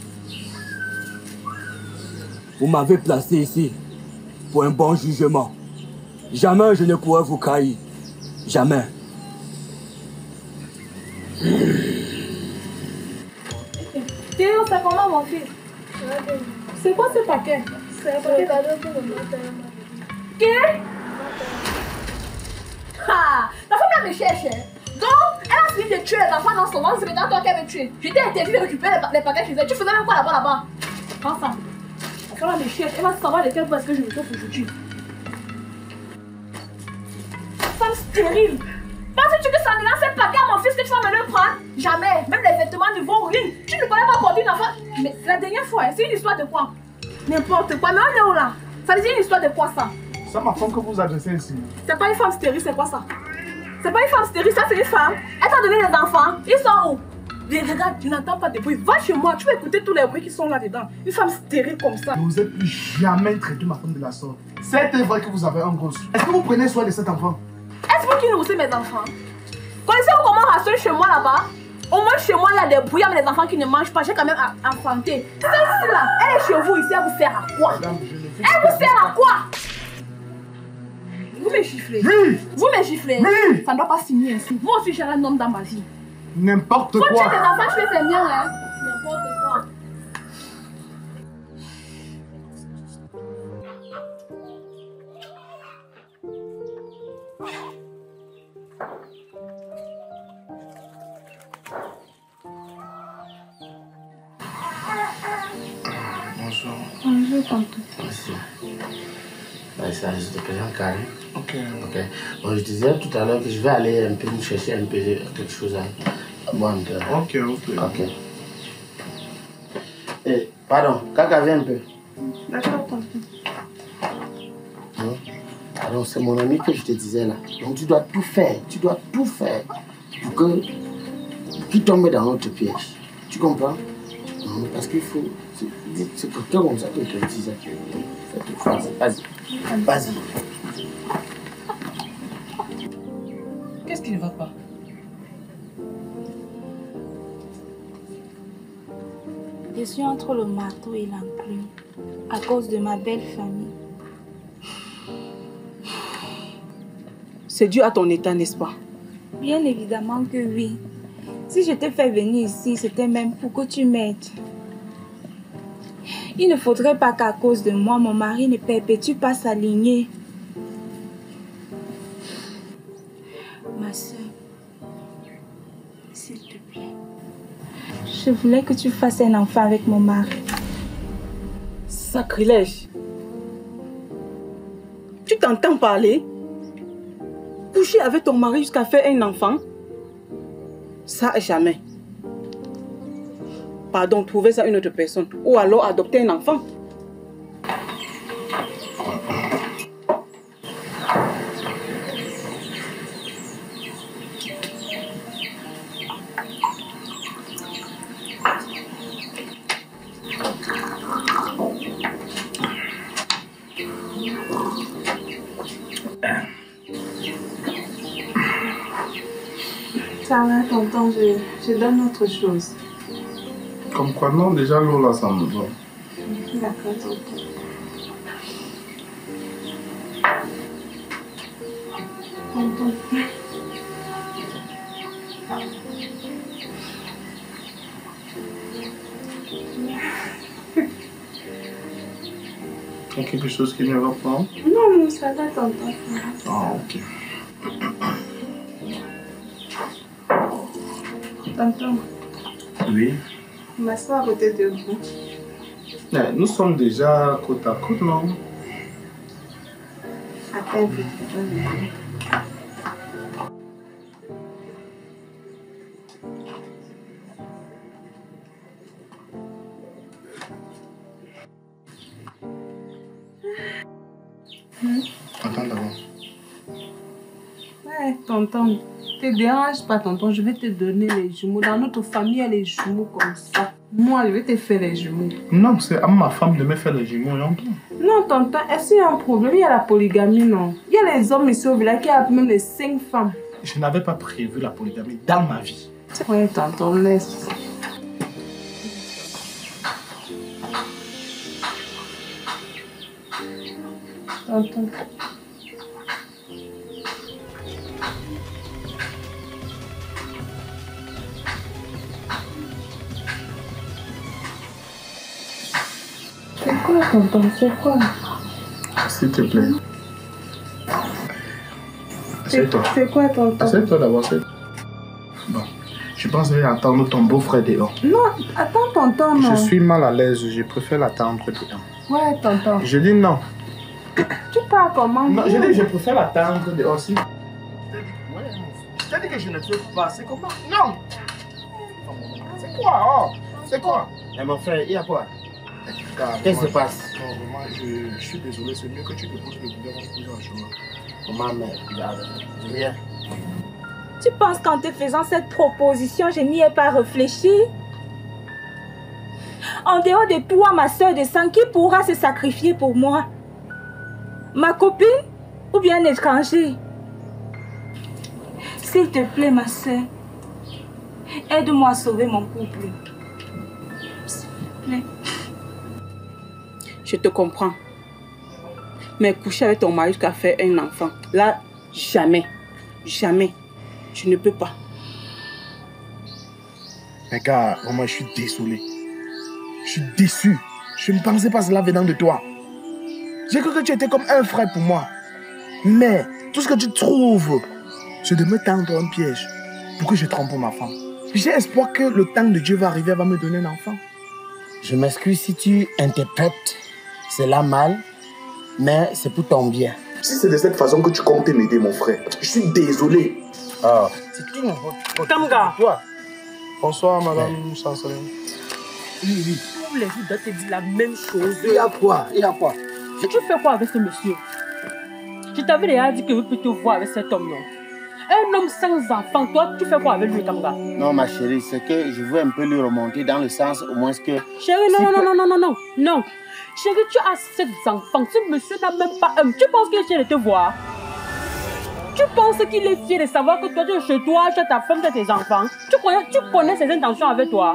Vous m'avez placé ici pour un bon jugement. Jamais je ne pourrai vous trahir. Jamais. Théo, c'est comment mon fils? C'est quoi ce paquet? C'est un paquet cadeau pour le matin. Qu'est-ce? Ah, la femme là me cherche. Donc, elle a fini de tuer les enfants dans son ventre, c'est maintenant toi qu'elle veut tuer. J'étais interdit de récupérer les paquets chez elle. Tu faisais même quoi là-bas? Prends ça. La femme là me cherche, elle va savoir de quel point est-ce que je me trouve aujourd'hui. Femme stérile. Penses-tu que ça me lance un paquet à mon fils que tu vas me le prendre? Jamais. Même les vêtements ne vont rien. Tu ne connais pas porter une enfant. Mais c'est la dernière fois, c'est une histoire de quoi? N'importe quoi. Mais on est où là? Ça veut dire une histoire de quoi ça? C'est ma femme que vous adressez ici. C'est pas une femme stérile, c'est quoi ça? C'est pas une femme stérile, ça c'est une femme. Elle t'a donné des enfants. Ils sont où? Mais regarde, tu n'entends pas de bruit. Va chez moi, tu vas écouter tous les bruits qui sont là-dedans. Une femme stérile comme ça. Ne vous êtes plus jamais traité ma femme de la sorte. C'est vrai que vous avez un gosse. Est-ce que vous prenez soin de cet enfant? Est-ce vous qui nourrissez mes enfants? Connaissez-vous comment rassure chez moi là-bas? Au moins chez moi, il y a des brouillards, mais les enfants qui ne mangent pas, j'ai quand même enfanté. Celle-ci là, elle est chez vous ici, elle vous sert à quoi? Elle vous sert à quoi? Vous me giflez. Oui. Vous me giflez. Oui. Ça ne doit pas signer ainsi. Moi aussi, j'ai un homme dans ma vie. N'importe quoi. Quand tu as des enfants, tu fais bien, hein? N'importe quoi. Bonjour. Bonjour, tonton. Merci. Ça, je te présente Karen. Ok. Bon, je disais tout à l'heure que je vais aller un peu me chercher un peu quelque chose à boire. Ok. Eh, pardon, Kaka, viens un peu. D'accord, tonton. Alors, c'est mon ami que je te disais là. Donc, tu dois tout faire pour que tu tombes dans notre piège. Tu comprends? Parce qu'il faut. C'est pour toi comme ça que je te disais. Vas-y. Qu'est-ce qui ne va pas? Je suis entre le marteau et l'enclume à cause de ma belle famille. C'est dû à ton état, n'est-ce pas? Bien évidemment que oui. Si je t'ai fait venir ici, c'était même pour que tu m'aides. Il ne faudrait pas qu'à cause de moi, mon mari ne perpétue pas sa lignée. Ma soeur, s'il te plaît, je voulais que tu fasses un enfant avec mon mari. Sacrilège! Tu t'entends parler? Coucher avec ton mari jusqu'à faire un enfant? Ça, jamais. Pardon, trouver ça une autre personne. Ou alors adopter un enfant. Ça va, tonton, je donne autre chose. Comme quoi, non, déjà l'eau là, ça me va. D'accord, tonton. Tonton. Il y a quelque chose qui ne va pas? Non, ça va, tonton. Ah, ok. Tonton, Oui. on m'assoit à côté de vous. Mais nous sommes déjà côte à côte, non? Attends, vous. Attends d'abord. Ouais, tonton, te dérange pas, tonton. Je vais te donner les jumeaux. Dans notre famille, il y a les jumeaux comme ça. Moi, je vais te faire les jumeaux. Non, c'est à ma femme de me faire les jumeaux, non? Non, tonton, est-ce qu'il y a un problème? Il y a la polygamie, non? Il y a les hommes ici au village qui ont même les 5 femmes. Je n'avais pas prévu la polygamie dans ma vie. Ouais, tonton, laisse. Tonton. C'est quoi, tonton? C'est quoi? S'il te plaît. Assieds-toi. C'est quoi, tonton? Assieds-toi d'abord. Bon, je pense que je vais attendre ton beau-frère dehors. Non, attends, tonton, non. Je suis mal à l'aise, je préfère l'attendre dehors. Ouais, tonton. Je dis non. Tu parles comment? Non, je dis je préfère l'attendre dehors aussi. Je t'ai dit que je ne trouve pas, c'est comment? Non! C'est quoi? Oh, c'est quoi? Mais mon frère, il y a quoi? Qu'est-ce qui se passe? Non, vraiment, je suis désolé, c'est mieux que tu déposes le bébé avant de poser la chemin. Maman, mais regarde, rien. Tu penses qu'en te faisant cette proposition, je n'y ai pas réfléchi? En dehors de toi, ma soeur de sang, qui pourra se sacrifier pour moi? Ma copine ou bien un étranger? S'il te plaît, ma soeur, Aide-moi à sauver mon couple. S'il te plaît. Je te comprends. Mais coucher avec ton mari jusqu'à faire un enfant, là, jamais. Jamais. Je ne peux pas. Mais gars, vraiment, je suis désolé. Je suis déçu. Je ne pensais pas cela venant de toi. J'ai cru que tu étais comme un frère pour moi. Mais tout ce que tu trouves, c'est de me tendre un piège pour que je trompe ma femme. J'ai espoir que le temps de Dieu va arriver, elle va me donner un enfant. Je m'excuse si tu interprètes cela mal, mais c'est pour ton bien. Si c'est de cette façon que tu comptes m'aider, mon frère, je suis désolé. Ah, c'est une faute. Kamga. Toi. Bonsoir, madame Sansalem. Oui. Tous les jours, je dois te dire la même chose. Il y a quoi? Il y a quoi? Tu fais quoi avec ce monsieur? Je t'avais déjà dit que je peux te voir avec cet homme, non? Un homme sans enfant, toi, tu fais quoi avec lui, Kamga? Non, ma chérie, c'est que je veux un peu lui remonter dans le sens au moins que... Chérie, non. Chérie, tu as 7 enfants. Ce monsieur n'a même pas un. Tu penses qu'il est fier de te voir? Tu penses qu'il est fier de savoir que toi, tu es chez toi, tu as ta femme, tu as tes enfants? Tu connais ses intentions avec toi?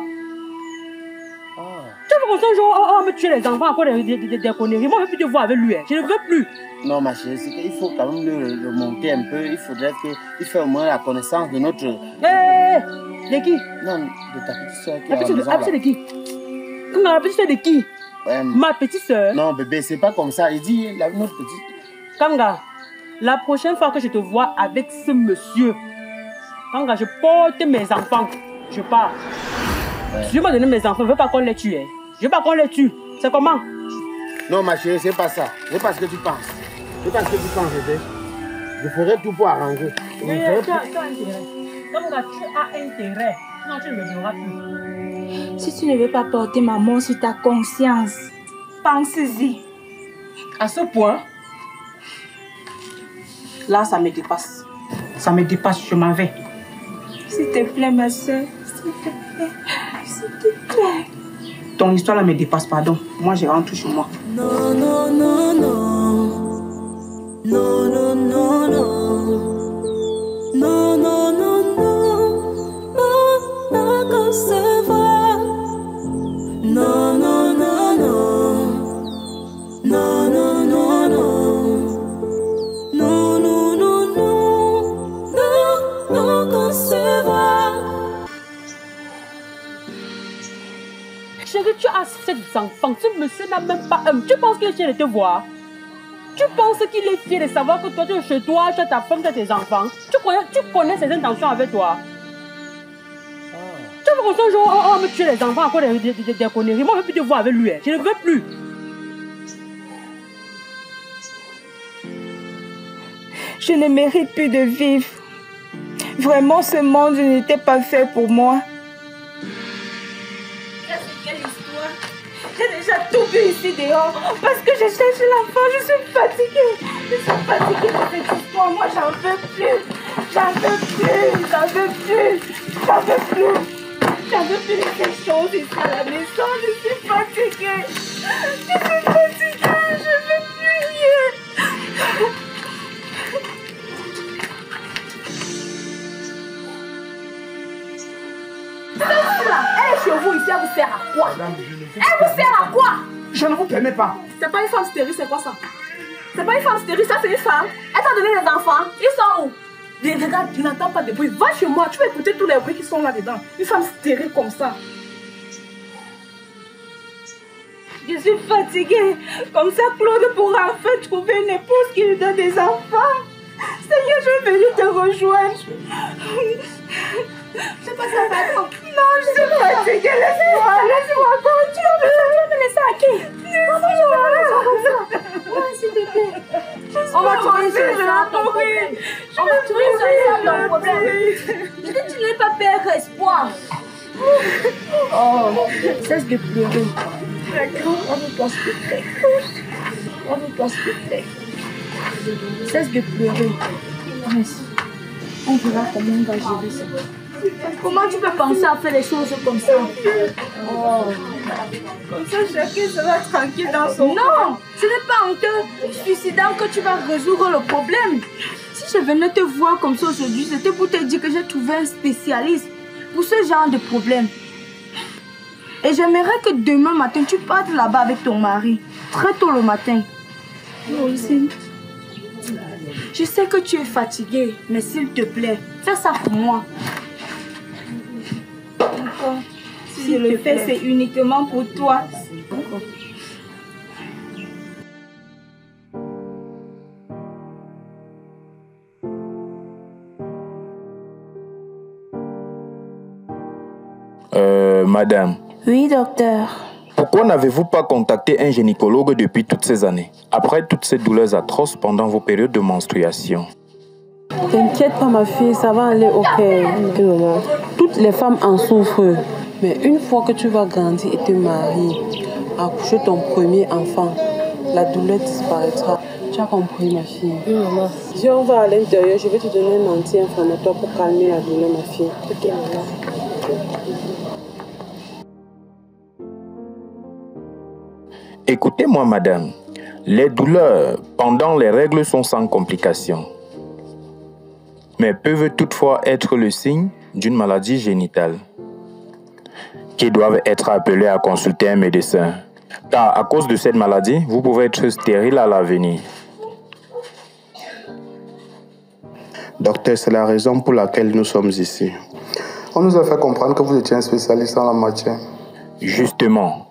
Tu veux qu'on soit genre, me tuer les enfants à cause des conneries. Moi, je ne veux plus te voir avec lui. Je ne veux plus. Non, ma chérie, c'est qu'il faut quand même le remonter un peu. Il faudrait qu'il fasse au moins la connaissance de notre... De qui? Non, de ta petite soeur qui est à la maison. La petite soeur de qui? La petite soeur de qui? Ma petite soeur. Non, bébé, c'est pas comme ça. Il dit notre petite... Kamga, la prochaine fois que je te vois avec ce monsieur, Kamga, je porte mes enfants. Je pars. Je vais donner mes enfants. Je ne veux pas qu'on les tue. Je ne veux pas qu'on les tue. C'est comment? Non, ma chérie, c'est pas ça. C'est pas ce que tu penses. C'est pas ce que tu penses, bébé. Je ferai tout pour arranger. Tu as intérêt. Kamga, tu as intérêt. Non, tu ne me donneras plus. Si tu ne veux pas porter ma mort sur ta conscience, pense-y. À ce point, là, ça me dépasse. Ça me dépasse, je m'en vais. S'il te plaît, ma soeur. S'il te plaît. S'il te plaît. Ton histoire là me dépasse, pardon. Moi, je rentre chez moi. Non, non, non, non. Non, non, non, non. Non, non, non, non. Pas concevoir. Non, non, non, non. Non, non, non, non. Non, non, non, non. Non, concevoir. Chérie, tu as 7 enfants. Ce monsieur n'a même pas un. Tu penses qu'il est fier de te voir? Tu penses qu'il est fier de savoir que toi, tu es chez toi, tu as ta femme, tu as tes enfants? Tu connais ses intentions avec toi? Tu veux qu'on soit genre, me tuer les enfants à cause des conneries? Moi, je ne veux plus te voir avec lui. Je ne veux plus. Je ne mérite plus de vivre. Vraiment, ce monde n'était pas fait pour moi. Quelle histoire! J'ai déjà tout vu ici dehors parce que je cherche l'enfant. Je suis fatiguée. Je suis fatiguée de cette histoire. Moi, j'en veux plus. J'en veux plus. J'en veux plus. J'en veux plus. J'en veux plus de ces choses ici à la maison. Je suis fatiguée. Je suis fatiguée. Je ne veux plus rien. Elle est chez vous ici, elle vous sert à quoi? Elle vous sert à quoi? Je ne vous permets pas. C'est pas une femme stérile, c'est quoi ça? C'est pas une femme stérile, ça c'est une femme. Elle t'a donné des enfants, ils sont où? Regarde, tu n'entends pas de bruit. Va chez moi, tu vas écouter tous les bruits qui sont là-dedans. Une femme stérile comme ça. Je suis fatiguée. Comme ça, Claude pourra enfin trouver une épouse qui lui donne des enfants. Seigneur, je suis venue te rejoindre. C'est pas ça, pardon. Non, je suis fatiguée. Laisse-moi continuer. Tu vas me laisser à qui? Non, s'il te plaît. On va trouver une solution à ton problème. On va trouver une solution à ton problème. Je dis que tu n'es pas perdre espoir. Oh, cesse de pleurer. D'accord. On ne pense plus près. On ne pense plus près. Cesse de pleurer. On verra comment on va gérer ça. Comment tu peux penser à faire les choses comme ça? Oh. Comme ça, chacun sera tranquille dans son coin. Non, ce n'est pas en te suicidant que tu vas résoudre le problème. Si je venais te voir comme ça aujourd'hui, c'était pour te dire que j'ai trouvé un spécialiste. pour ce genre de problème. Et j'aimerais que demain matin, tu partes là-bas avec ton mari, très tôt le matin. Aussi. Je sais que tu es fatiguée, mais s'il te plaît, fais ça pour moi. D'accord. Si je le fais, c'est uniquement pour toi. D'accord. Madame. Oui, docteur. Pourquoi n'avez-vous pas contacté un gynécologue depuis toutes ces années, après toutes ces douleurs atroces pendant vos périodes de menstruation? T'inquiète pas ma fille, ça va aller ok. Toutes les femmes en souffrent. Mais une fois que tu vas grandir et te marier, accoucher ton premier enfant, la douleur disparaîtra. Tu as compris ma fille? Oui maman. Viens, on va à l'intérieur, je vais te donner un anti-inflammatoire pour calmer la douleur ma fille. Ok maman. Écoutez-moi, madame. Les douleurs pendant les règles sont sans complications, mais peuvent toutefois être le signe d'une maladie génitale qui doivent être appelées à consulter un médecin. Car à cause de cette maladie, vous pouvez être stérile à l'avenir. Docteur, c'est la raison pour laquelle nous sommes ici. On nous a fait comprendre que vous étiez un spécialiste en la matière. Justement.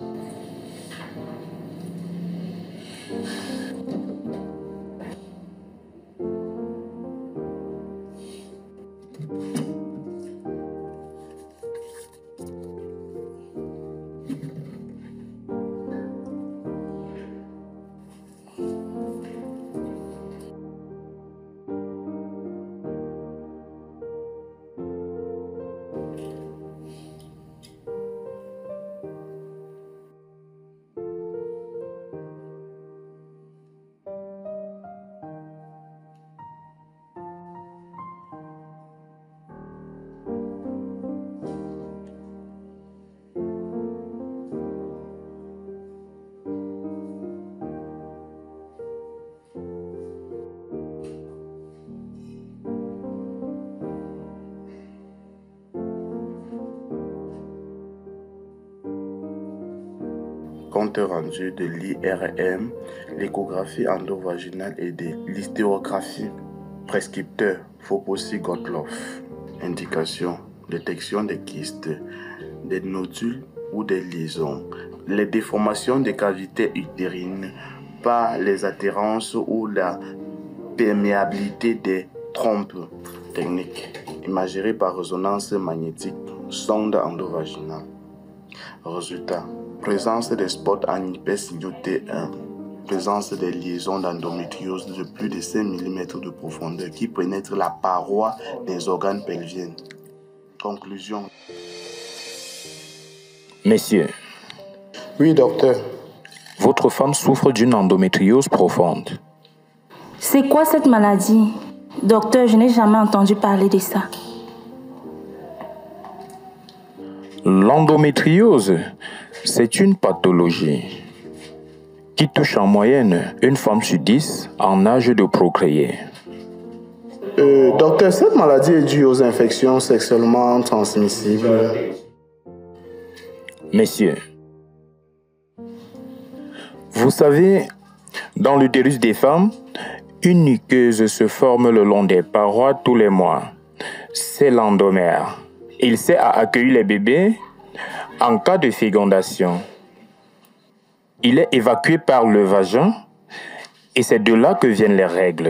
Compte rendu de l'IRM, l'échographie endovaginale et de l'hystérographie. Prescripteur Foposy-Gottloff. Indication: détection des kystes, des nodules ou des lésions, les déformations des cavités utérines par les athérences ou la perméabilité des trompes. Technique: imagerie par résonance magnétique, sonde endovaginale. Résultat: présence des spots en hypersignaux T1, présence des liaisons d'endométriose de plus de 5 mm de profondeur qui pénètrent la paroi des organes pelviens. Conclusion. Messieurs. Oui, docteur. Votre femme souffre d'une endométriose profonde. C'est quoi cette maladie? Docteur, je n'ai jamais entendu parler de ça. L'endométriose, c'est une pathologie qui touche en moyenne une femme sur 10 en âge de procréer. Docteur, cette maladie est due aux infections sexuellement transmissibles. Messieurs, vous savez, dans l'utérus des femmes, une muqueuse se forme le long des parois tous les mois. C'est l'endomère. Il sert à accueillir les bébés en cas de fécondation. Il est évacué par le vagin et c'est de là que viennent les règles.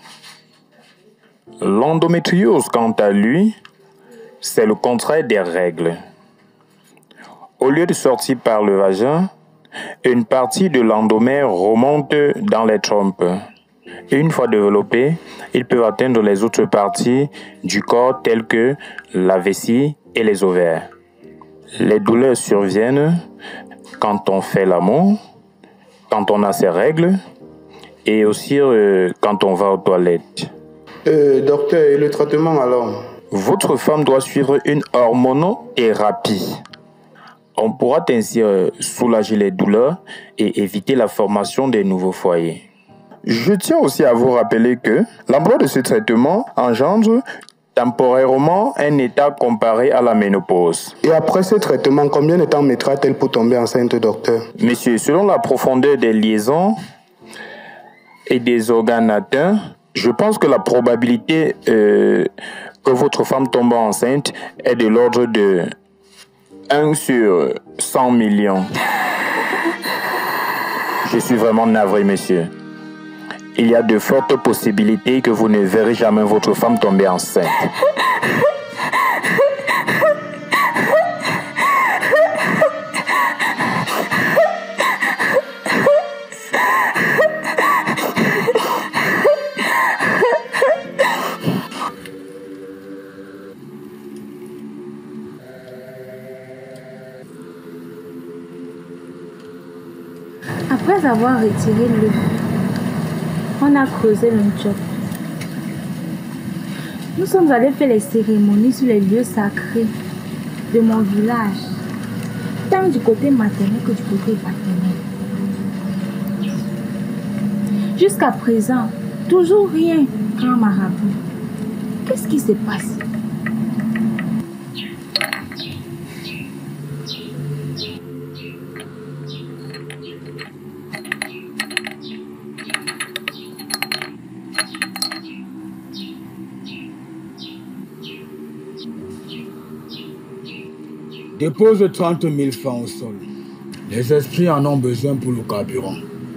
L'endométriose, quant à lui, c'est le contraire des règles. Au lieu de sortir par le vagin, une partie de l'endomère remonte dans les trompes. Et une fois développés, ils peuvent atteindre les autres parties du corps telles que la vessie et les ovaires. Les douleurs surviennent quand on fait l'amour, quand on a ses règles et aussi quand on va aux toilettes. Docteur, et le traitement alors? Votre femme doit suivre une hormonothérapie. On pourra ainsi soulager les douleurs et éviter la formation des nouveaux foyers. Je tiens aussi à vous rappeler que l'emploi de ce traitement engendre temporairement un état comparé à la ménopause. Et après ce traitement, combien de temps mettra-t-elle pour tomber enceinte, docteur? Monsieur, selon la profondeur des liaisons et des organes atteints, je pense que la probabilité que votre femme tombe enceinte est de l'ordre de 1 sur 100 millions. Je suis vraiment navré, monsieur. Il y a de fortes possibilités que vous ne verrez jamais votre femme tomber enceinte. Après avoir retiré le on a creusé le job. Nous sommes allés faire les cérémonies sur les lieux sacrés de mon village, tant du côté maternel que du côté paternel. Jusqu'à présent, toujours rien, grand marabout. Qu'est-ce qui se passe? Dépose 30 000 francs au sol. Les esprits en ont besoin pour le carburant.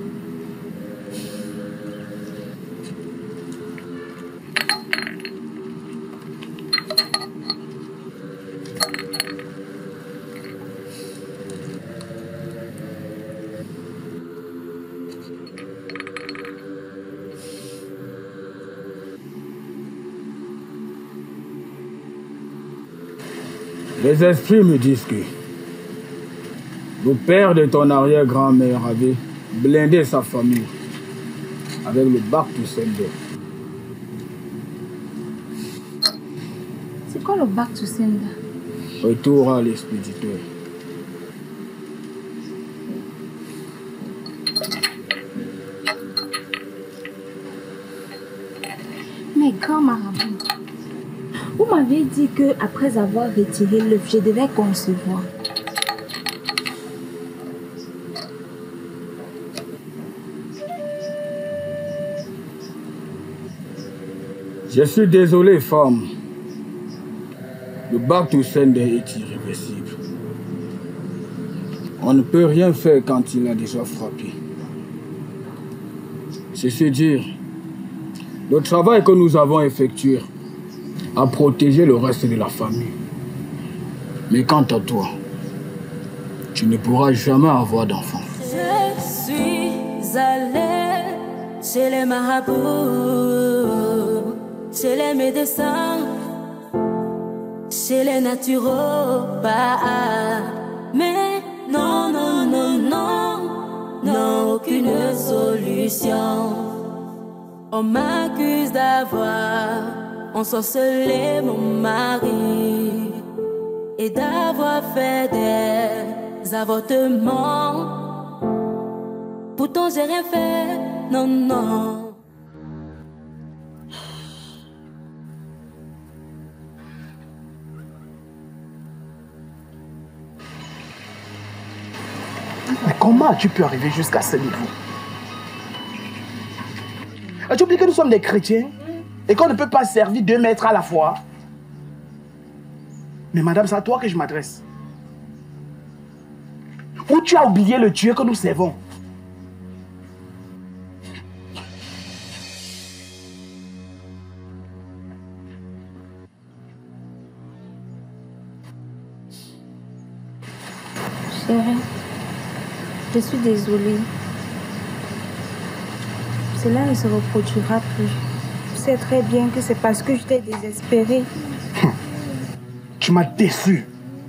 Les esprits me disent que le père de ton arrière-grand-mère avait blindé sa famille avec le bac to sender. C'est quoi le bac to sender? Retour à l'expéditeur. Mais grand marabout, vous m'avez dit que après avoir retiré l'œuf, je devais concevoir. Je suis désolé, femme. Le bac to sender est irréversible. On ne peut rien faire quand il a déjà frappé. C'est dire, le travail que nous avons effectué a protégé le reste de la famille. Mais quant à toi, tu ne pourras jamais avoir d'enfant. Je suis allée chez les marabouts, chez les médecins, chez les naturopathes. Mais non, non, non, non, non, aucune solution. On m'accuse d'avoir ensorcelé mon mari et d'avoir fait des avortements. Pourtant j'ai rien fait, non, non. Mais comment as-tu pu arriver jusqu'à ce niveau? As-tu oublié que nous sommes des chrétiens et qu'on ne peut pas servir 2 maîtres à la fois? Mais madame, c'est à toi que je m'adresse. Ou tu as oublié le Dieu que nous servons? Chérie, je suis désolée. Cela ne se reproduira plus. Tu sais très bien que c'est parce que je t'ai désespérée. Tu m'as déçu.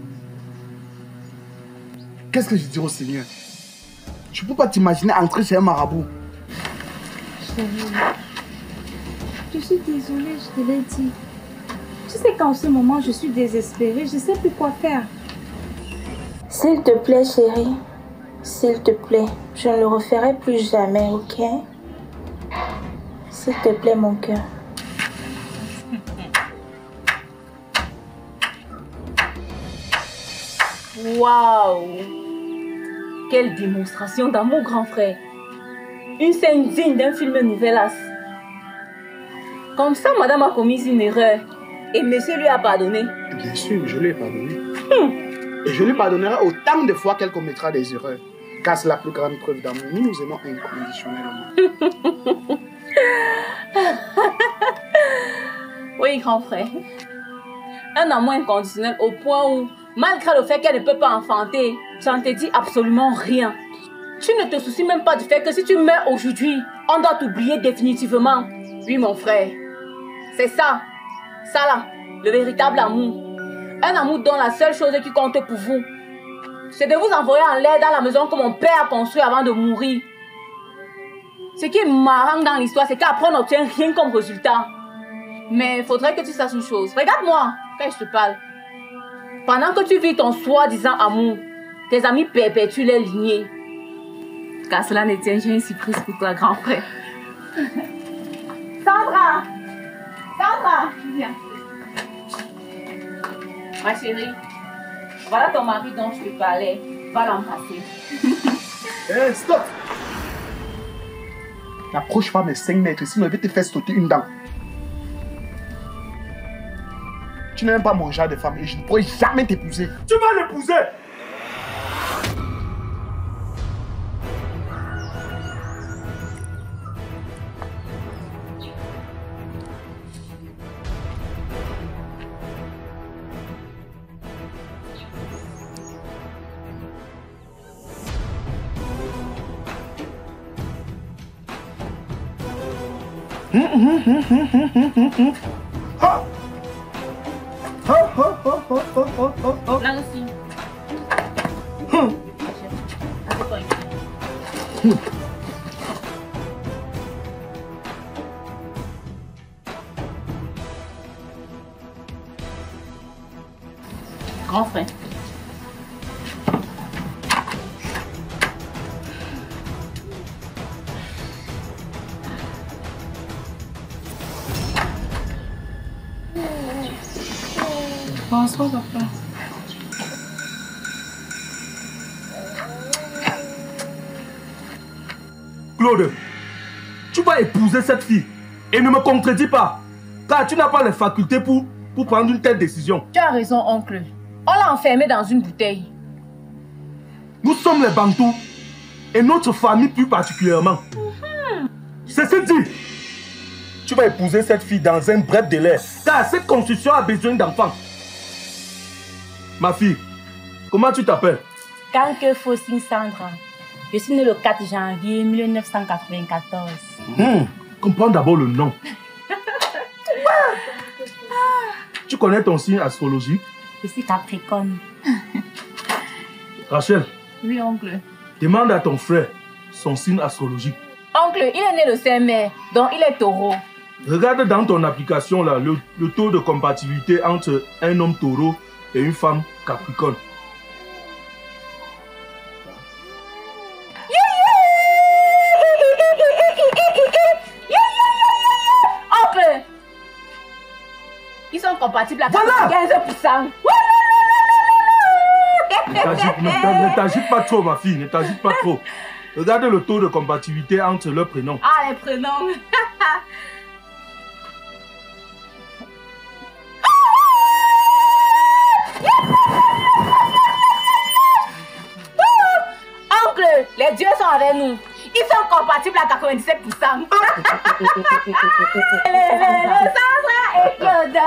Qu'est-ce que je dis au Seigneur? Je ne peux pas t'imaginer entrer chez un marabout. Chérie, je suis désolée, je te l'ai dit. Tu sais qu'en ce moment, je suis désespérée. Je ne sais plus quoi faire. S'il te plaît, chérie. S'il te plaît, je ne le referai plus jamais, ok? S'il te plaît, mon cœur. Waouh! Quelle démonstration d'amour, grand frère! Une scène digne d'un film Nouvelas. Comme ça, madame a commis une erreur et monsieur lui a pardonné. Bien sûr, je lui ai pardonné. Et je lui pardonnerai autant de fois qu'elle commettra des erreurs. Car c'est la plus grande preuve d'amour. Nous nous aimons inconditionnellement. Oui, grand frère. Un amour inconditionnel au point où, malgré le fait qu'elle ne peut pas enfanter, ça ne te dit absolument rien. Tu ne te soucies même pas du fait que si tu meurs aujourd'hui, on doit t'oublier définitivement. Oui, mon frère. C'est ça. Ça là, le véritable amour. Un amour dont la seule chose qui compte pour vous, c'est de vous envoyer en l'air dans la maison que mon père a construite avant de mourir. Ce qui est marrant dans l'histoire, c'est qu'après on n'obtient rien comme résultat. Mais il faudrait que tu saches une chose. Regarde-moi quand je te parle. Pendant que tu vis ton soi-disant amour, tes amis perpétuent les lignées. Car cela ne tient, j'ai une surprise pour toi, grand frère. Sandra! Sandra! Viens. Ma chérie, voilà ton mari dont je te parlais. Va l'embrasser. Hé, stop! N'approche pas mes 5 mètres, sinon je vais te faire sauter une dent. Tu n'aimes pas mon genre de femme et je ne pourrai jamais t'épouser. Tu vas l'épouser! Là aussi. Grand frère. Bonsoir, papa. Claude, tu vas épouser cette fille et ne me contredis pas, car tu n'as pas les facultés pour prendre une telle décision. Tu as raison, oncle. On l'a enfermé dans une bouteille. Nous sommes les Bantous et notre famille plus particulièrement. Ceci dit, tu vas épouser cette fille dans un bref délai, car cette construction a besoin d'enfants. Ma fille, comment tu t'appelles? Kanke Fossing Sandra. Je suis née le 4 janvier 1994. Comprends d'abord le nom. Tu connais ton signe astrologique? Je suis Capricorne. Rachel. Oui, oncle. Demande à ton frère son signe astrologique. Oncle, il est né le 5 mai, donc il est taureau. Regarde dans ton application là, le taux de compatibilité entre un homme taureau et une femme capricorne. Oncle, ils sont compatibles à 15%. Ne t'agite pas trop, ma fille, ne t'agite pas trop. Regarde le taux de compatibilité entre leurs prénoms. Ah, les prénoms. Oncle, les dieux sont avec nous. Ils sont compatibles à 97%. Sandra et Claude.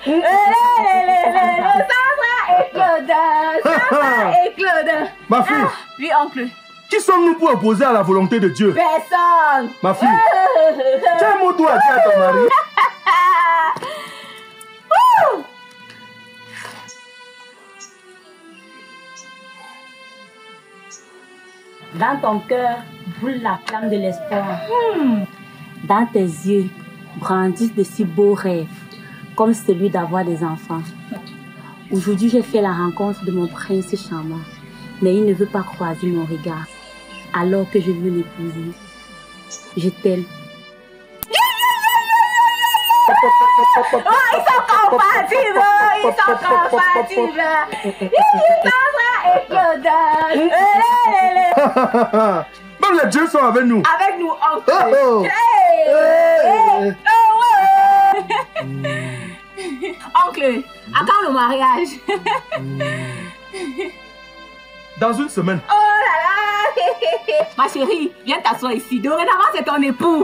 Sandra et Claude. Sandra et Claude. Ma fille. Oui, oncle. Qui sommes-nous pour opposer à la volonté de Dieu? Personne. Ma fille. Quel mot dois dire à ton mari? Dans ton cœur brûle la flamme de l'espoir. Dans tes yeux brandissent de si beaux rêves, comme celui d'avoir des enfants. Aujourd'hui, j'ai fait la rencontre de mon prince charmant, mais il ne veut pas croiser mon regard, alors que je veux l'épouser. Je t'aime. Oh, ils sont compatibles! Ils sont compatibles! Sandra et Claudel. Même les dieux sont avec nous. Avec nous, oncle. Oh, oh. Oncle, à quand le mariage? Dans une semaine. Oh là là. Ma chérie, viens t'asseoir ici. Dorénavant, c'est ton époux.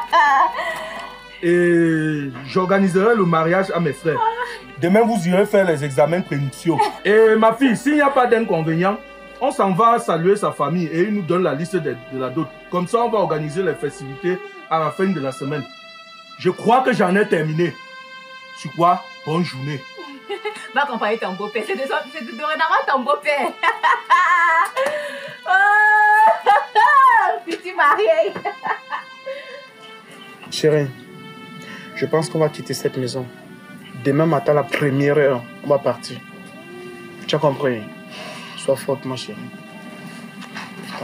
Et j'organiserai le mariage à mes frères. Demain, vous irez faire les examens prénuptiaux. Et ma fille, s'il n'y a pas d'inconvénient, on s'en va saluer sa famille et il nous donne la liste de la dot. Comme ça, on va organiser les festivités à la fin de la semaine. Je crois que j'en ai terminé. Sur quoi? Bonne journée. Va accompagner ton beau-père. C'est dorénavant ton beau-père. Oh, petit marié. Chérie, je pense qu'on va quitter cette maison. Demain matin, à la première heure, on va partir. Tu as compris? Sois forte, ma chérie. Attends.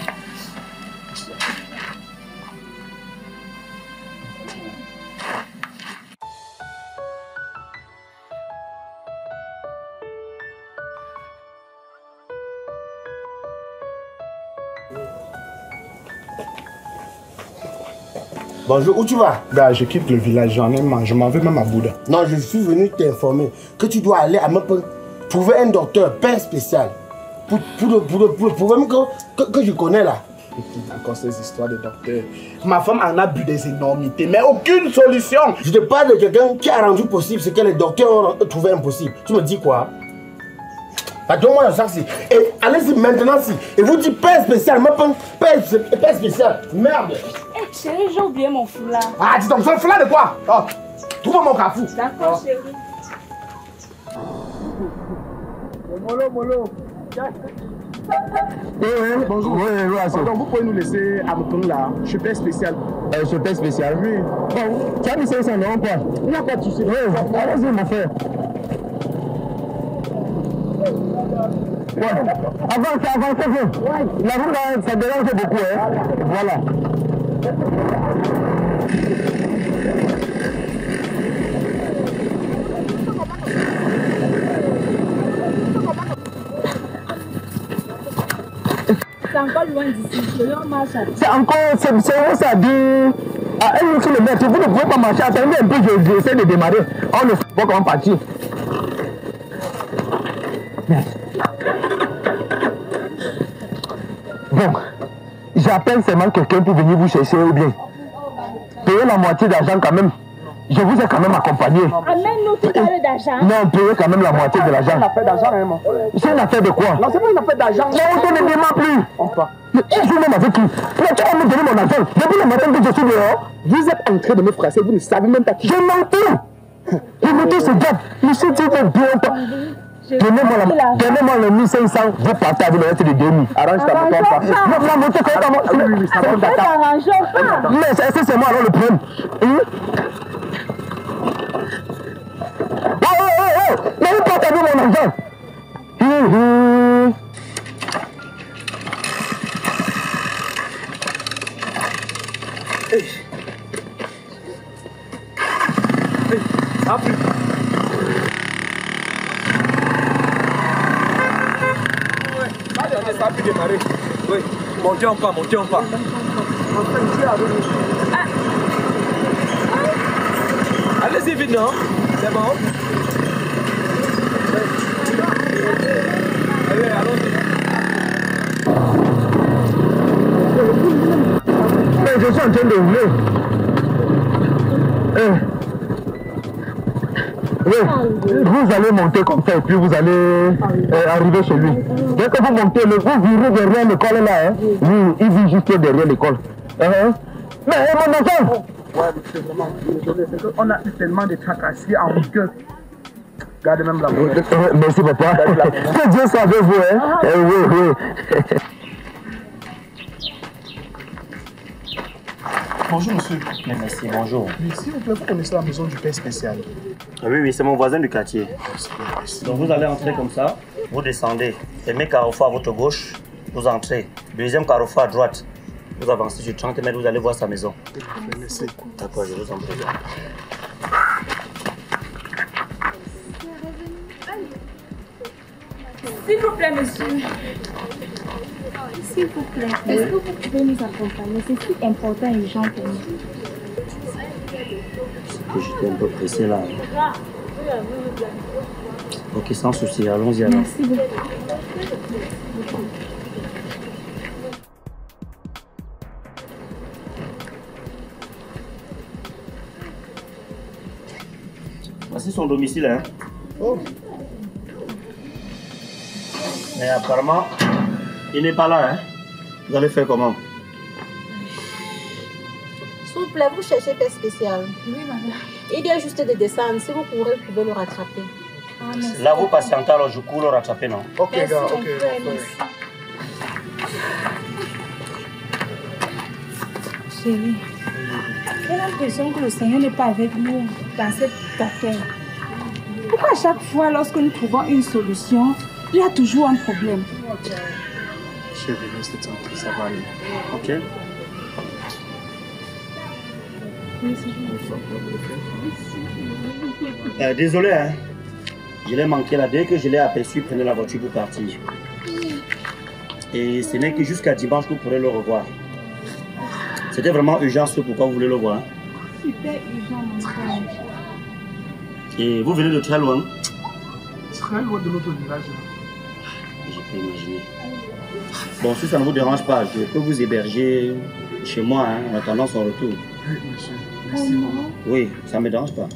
Bonjour, où tu vas? Bah, je quitte le village, j'en ai marre, je m'en vais même à Bouddha. Non, je suis venu t'informer que tu dois aller à Mapeng trouver un docteur, père spécial, pour le problème que je connais là. Encore ces histoires de docteurs. Ma femme en a bu des énormités, mais aucune solution. Je te parle de quelqu'un qui a rendu possible ce que les docteurs ont trouvé impossible. Tu me dis quoi? Bah, donne-moi la chance. Et allez-y maintenant. Et vous dites père spécial, Mapeng, père spécial. Merde. Hey, chérie, j'ai oublié mon foulard. Ah, dis donc, ce foulard de quoi? Oh, trouve mon carrefour. D'accord, chérie. Molo. Bonjour. Oui, donc vous pouvez nous laisser à Mapeng là. Je suis père spécial. Je suis père spécial. Oui. Bon, tu as mis ça, non, quoi? Il n'y a pas de souci. Oui, allez-y, mon frère. Ouais. Avancez. Ouais. La route, ça dérange beaucoup, hein. Voilà. C'est encore loin d'ici. Je marche à... C'est encore, c'est où ça dit à 1 km. Vous ne pouvez pas marcher. Attendez un peu, j'essaie de démarrer. On ne sait pas comment partir. Bon, j'appelle seulement quelqu'un pour venir vous chercher ou bien payer la moitié d'argent quand même. Je vous ai quand même accompagné. Amène-nous tout à l'heure d'argent. Non, payez quand même la moitié de l'argent. C'est une affaire d'argent, hein, mon frère. C'est une affaire de quoi? Non, c'est pas une affaire d'argent. Mais on ne demande plus. Enfin. Mais je suis même avec qui? Mais tu vas me donner mon argent. Depuis le matin que je suis dehors. Vous êtes en train de me frapper, vous ne savez même pas qui. Je m'entends. Je me dis ce gars. Monsieur, tu veux bien pas. Donnez-moi le 1500, vous partez avec le reste de 2000. Arrange ta moto. Non, la moto, oui, ça va d'accord. Mais c'est moi alors le problème. Oh, mais vous partez avec mon argent. Ça a pu démarrer. Oui, montez en pas. Allez-y vite, non? C'est bon? Allez, allons-y. Je suis en train de rouler. Oui, vous allez monter comme ça et puis vous allez arriver chez lui. Dès que vous montez, vous virez derrière l'école là. Hein? Oui, il vit juste derrière l'école. Mais mon enfant! Ouais, c'est vraiment désolé. C'est qu'on a eu tellement de tracasseries en que. Gardez même la boîte. Merci papa. Que Dieu soit avec vous. Hein? Oui. Bonjour monsieur. Merci, bonjour. Oui, s'il vous plaît, vous connaissez la maison du père spécial? Oui, c'est mon voisin du quartier. Donc vous allez entrer comme ça, vous descendez. Premier carrefour à votre gauche, vous entrez. Deuxième carrefour à droite, vous avancez sur 30 mètres, vous allez voir sa maison. Merci. D'accord, je vous en prie. S'il vous plaît, monsieur. S'il vous plaît, est-ce que vous pouvez nous accompagner? C'est si important et urgent pour nous. C'est que j'étais un peu pressé là. Ok, sans souci, allons-y alors. Merci beaucoup. Voici son domicile, hein. Oh. Mais apparemment, il n'est pas là, hein. Vous allez faire comment? S'il vous plaît, vous cherchez paix spéciale. Oui, madame. Il vient juste de descendre. Si vous courez, vous pouvez le rattraper. Ah, merci. Là, vous patientez, alors je cours le rattraper, non? Ok, Merci, gars, on ok. peut, merci. Chérie, j'ai l'impression que le Seigneur n'est pas avec nous dans cette affaire. Pourquoi à chaque fois, lorsque nous trouvons une solution, il y a toujours un problème? Chérie, reste tranquille, ça va aller. Ok? Désolé, hein. Je l'ai manqué là. Dès que je l'ai aperçu, prenez la voiture pour partir. Et ce n'est que jusqu'à dimanche que vous pourrez le revoir. C'était vraiment urgent ce pourquoi vous voulez le voir. Super urgent, mon frère. Et vous venez de très loin? Très loin de notre village. Je peux imaginer. Bon, si ça ne vous dérange pas, je peux vous héberger chez moi, hein, en attendant son retour. Oui, monsieur. Merci beaucoup. Oui, ça ne me dérange pas.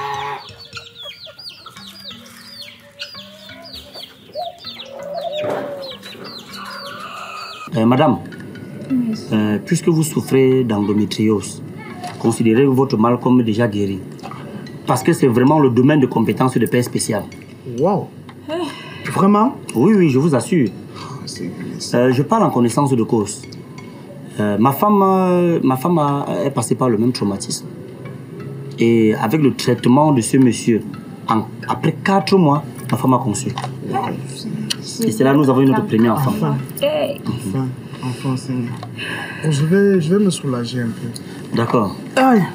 Madame, puisque vous souffrez d'endométriose, considérez votre mal comme déjà guéri. Parce que c'est vraiment le domaine de compétence de père spécial. Wow. Vraiment? Oui, oui, je vous assure. Je parle en connaissance de cause. Ma femme est passée par le même traumatisme. Et avec le traitement de ce monsieur, après 4 mois, ma femme a conçu. Et c'est là que nous avons eu notre premier enfant. Enfin, Seigneur. Bon, je vais me soulager un peu. D'accord. Aïe.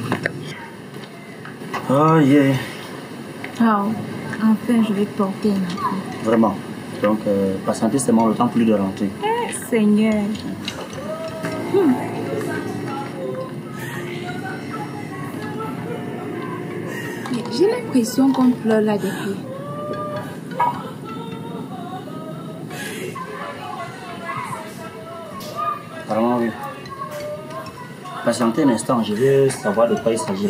Oh yeah. Oh, enfin, je vais porter un enfant. Vraiment. Donc, patientez seulement le temps pour lui de rentrer. Seigneur. J'ai l'impression qu'on pleure là depuis. Vraiment, oui. Patientez un instant, je veux savoir de quoi il s'agit.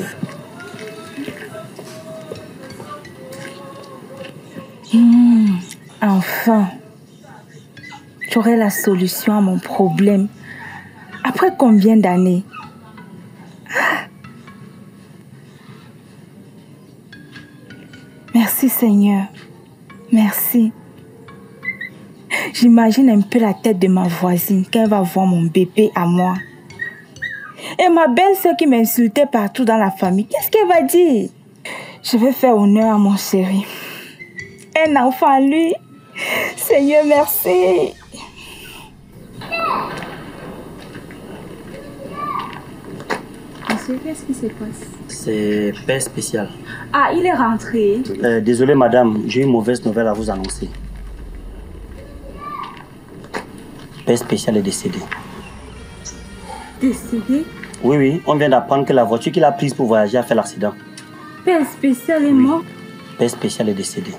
Enfin, j'aurai la solution à mon problème. Après combien d'années? Merci Seigneur. Merci. J'imagine un peu la tête de ma voisine quand elle va voir mon bébé à moi. Et ma belle-sœur qui m'insultait partout dans la famille, qu'est-ce qu'elle va dire? Je vais faire honneur à mon chéri. Un enfant à lui. Seigneur, merci. Monsieur, qu'est-ce qui se passe? C'est père spécial. Ah, il est rentré. Désolé madame, j'ai une mauvaise nouvelle à vous annoncer. Père spécial est décédé. Décédé? Oui, oui, on vient d'apprendre que la voiture qu'il a prise pour voyager a fait l'accident. Père spécial est mort? Père spécial est décédé.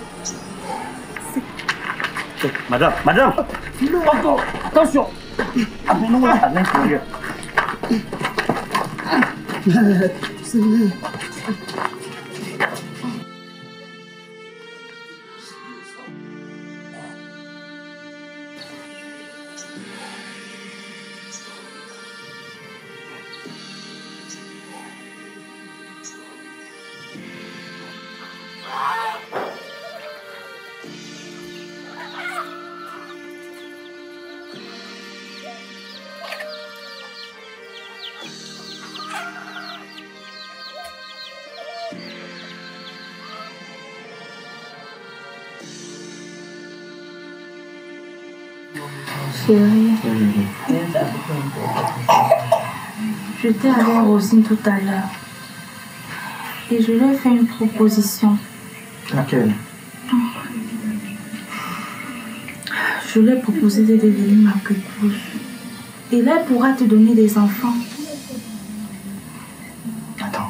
Madame, madame! Non, encore! Attention! Amenons-la à l'intérieur. C'est vrai. Chérie, j'étais avec Rosine tout à l'heure et je lui ai fait une proposition. Laquelle? Je lui ai proposé de devenir ma épouse. Et là, elle pourra te donner des enfants. Attends.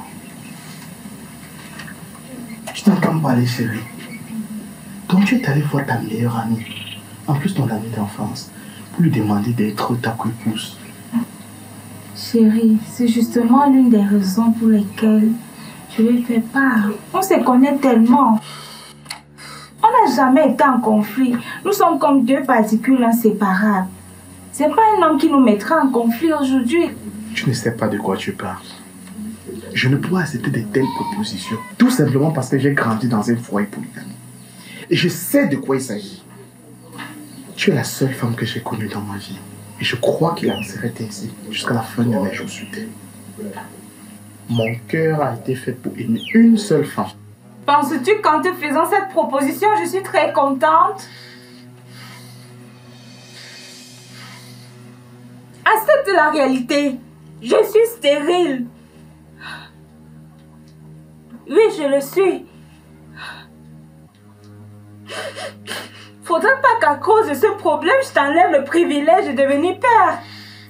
Je t'entends parler, chérie. Donc tu es allé voir ta meilleure amie, en plus ton amie d'enfance, pour lui demander d'être ta épouse. Chérie, c'est justement l'une des raisons pour lesquelles je lui ai fait part. On se connaît tellement. On n'a jamais été en conflit. Nous sommes comme deux particules inséparables. C'est pas un homme qui nous mettra en conflit aujourd'hui. Tu ne sais pas de quoi tu parles. Je ne pourrais accepter de telles propositions. Tout simplement parce que j'ai grandi dans un foyer polygamique. Et je sais de quoi il s'agit. Tu es la seule femme que j'ai connue dans ma vie. Et je crois qu'il en serait ainsi jusqu'à la fin de mes jours sur terre. Mon cœur a été fait pour aimer une seule femme. Penses-tu qu'en te faisant cette proposition, je suis très contente? Accepte la réalité. Je suis stérile. Oui, je le suis. Faudrait pas qu'à cause de ce problème, je t'enlève le privilège de devenir père.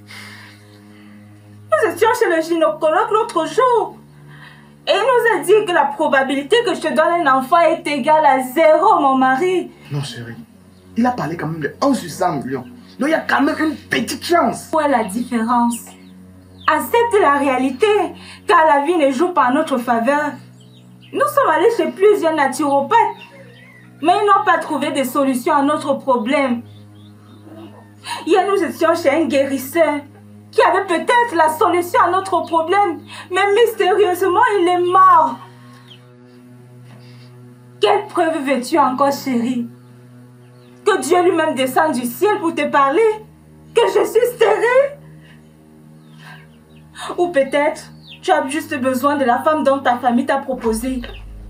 Nous étions chez le gynécologue l'autre jour. Et il nous a dit que la probabilité que je te donne un enfant est égale à 0, mon mari. Non, chérie. Il a parlé quand même de 1 sur 100 millions. Donc il y a quand même une petite chance. Où est la différence? Accepte la réalité, car la vie ne joue pas en notre faveur. Nous sommes allés chez plusieurs naturopathes, mais ils n'ont pas trouvé de solution à notre problème. Hier, nous étions chez un guérisseur qui avait peut-être la solution à notre problème, mais mystérieusement, il est mort. Quelle preuve veux-tu encore, chérie? Que Dieu lui-même descende du ciel pour te parler? Que je suis stérile? Ou peut-être, tu as juste besoin de la femme dont ta famille t'a proposé.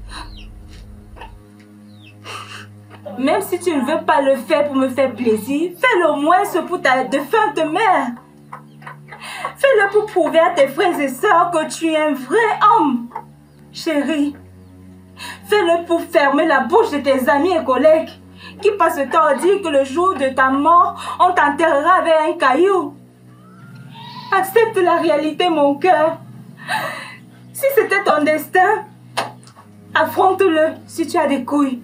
Même si tu ne veux pas le faire pour me faire plaisir, fais-le au moins pour ta défunte mère. Fais-le pour prouver à tes frères et sœurs que tu es un vrai homme. Chérie, fais-le pour fermer la bouche de tes amis et collègues qui passent le temps à dire que le jour de ta mort, on t'enterrera avec un caillou. Accepte la réalité, mon cœur. Si c'était ton destin, affronte-le si tu as des couilles.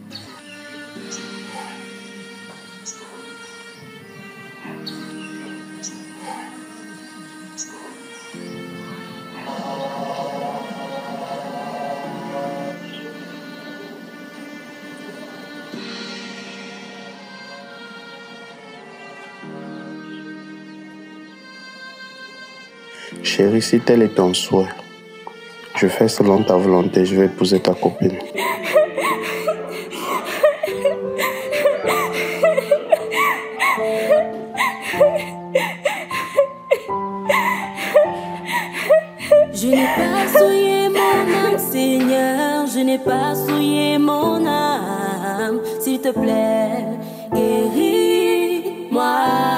Chérie, si tel est ton souhait, je fais selon ta volonté, je vais épouser ta copine. Je n'ai pas souillé mon âme, Seigneur, je n'ai pas souillé mon âme. S'il te plaît, guéris-moi.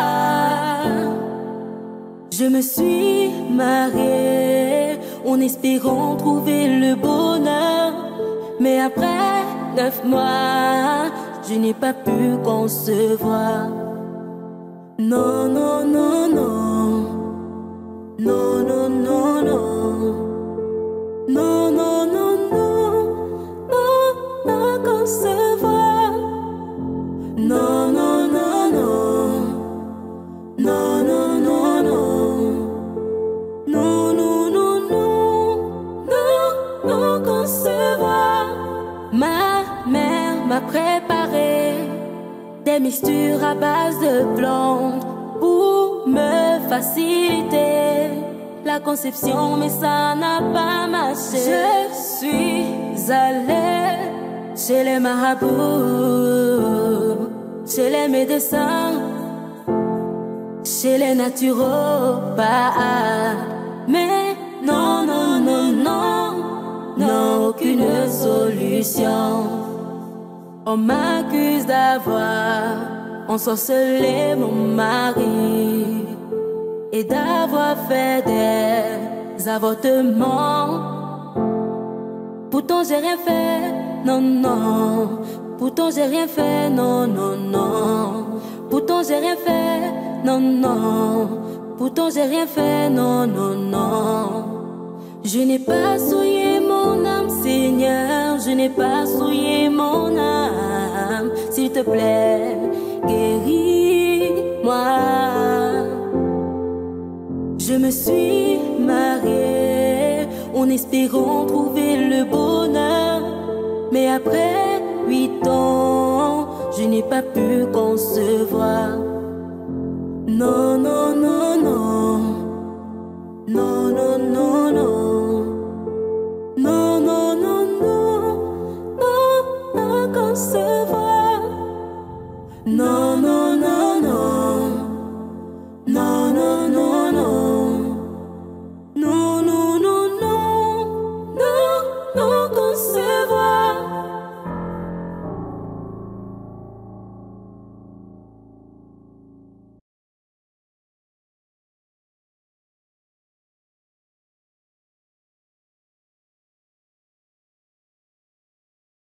Je me suis mariée en espérant trouver le bonheur. Mais après 9 mois, je n'ai pas pu concevoir. Non, non, non, non. Non, non, non, non. Non, non, non, non. Non, non, concevoir. Non, non, non, non. Non, non, non, non. Non, non, non, non. Non, non, concevoir. Ma mère m'a préparé des mixtures à base de plantes pour me faciliter la conception, mais ça n'a pas marché. Je suis allée chez les marabouts, chez les médecins, chez les naturopathes. Mais non, non, non, non, non, aucune solution. On m'accuse d'avoir ensorcelé mon mari et d'avoir fait des avortements. Pourtant j'ai rien fait, non, non. Pourtant j'ai rien fait, non, non, non. Pourtant pourtant j'ai rien fait. Non, non, pourtant j'ai rien fait. Non, non, non. Je n'ai pas souillé mon âme, Seigneur. Je n'ai pas souillé mon âme. S'il te plaît, guéris-moi. Je me suis mariée en espérant trouver le bonheur. Mais après 8 ans, je n'ai pas pu concevoir. Non, non, non, non. Non, non, non.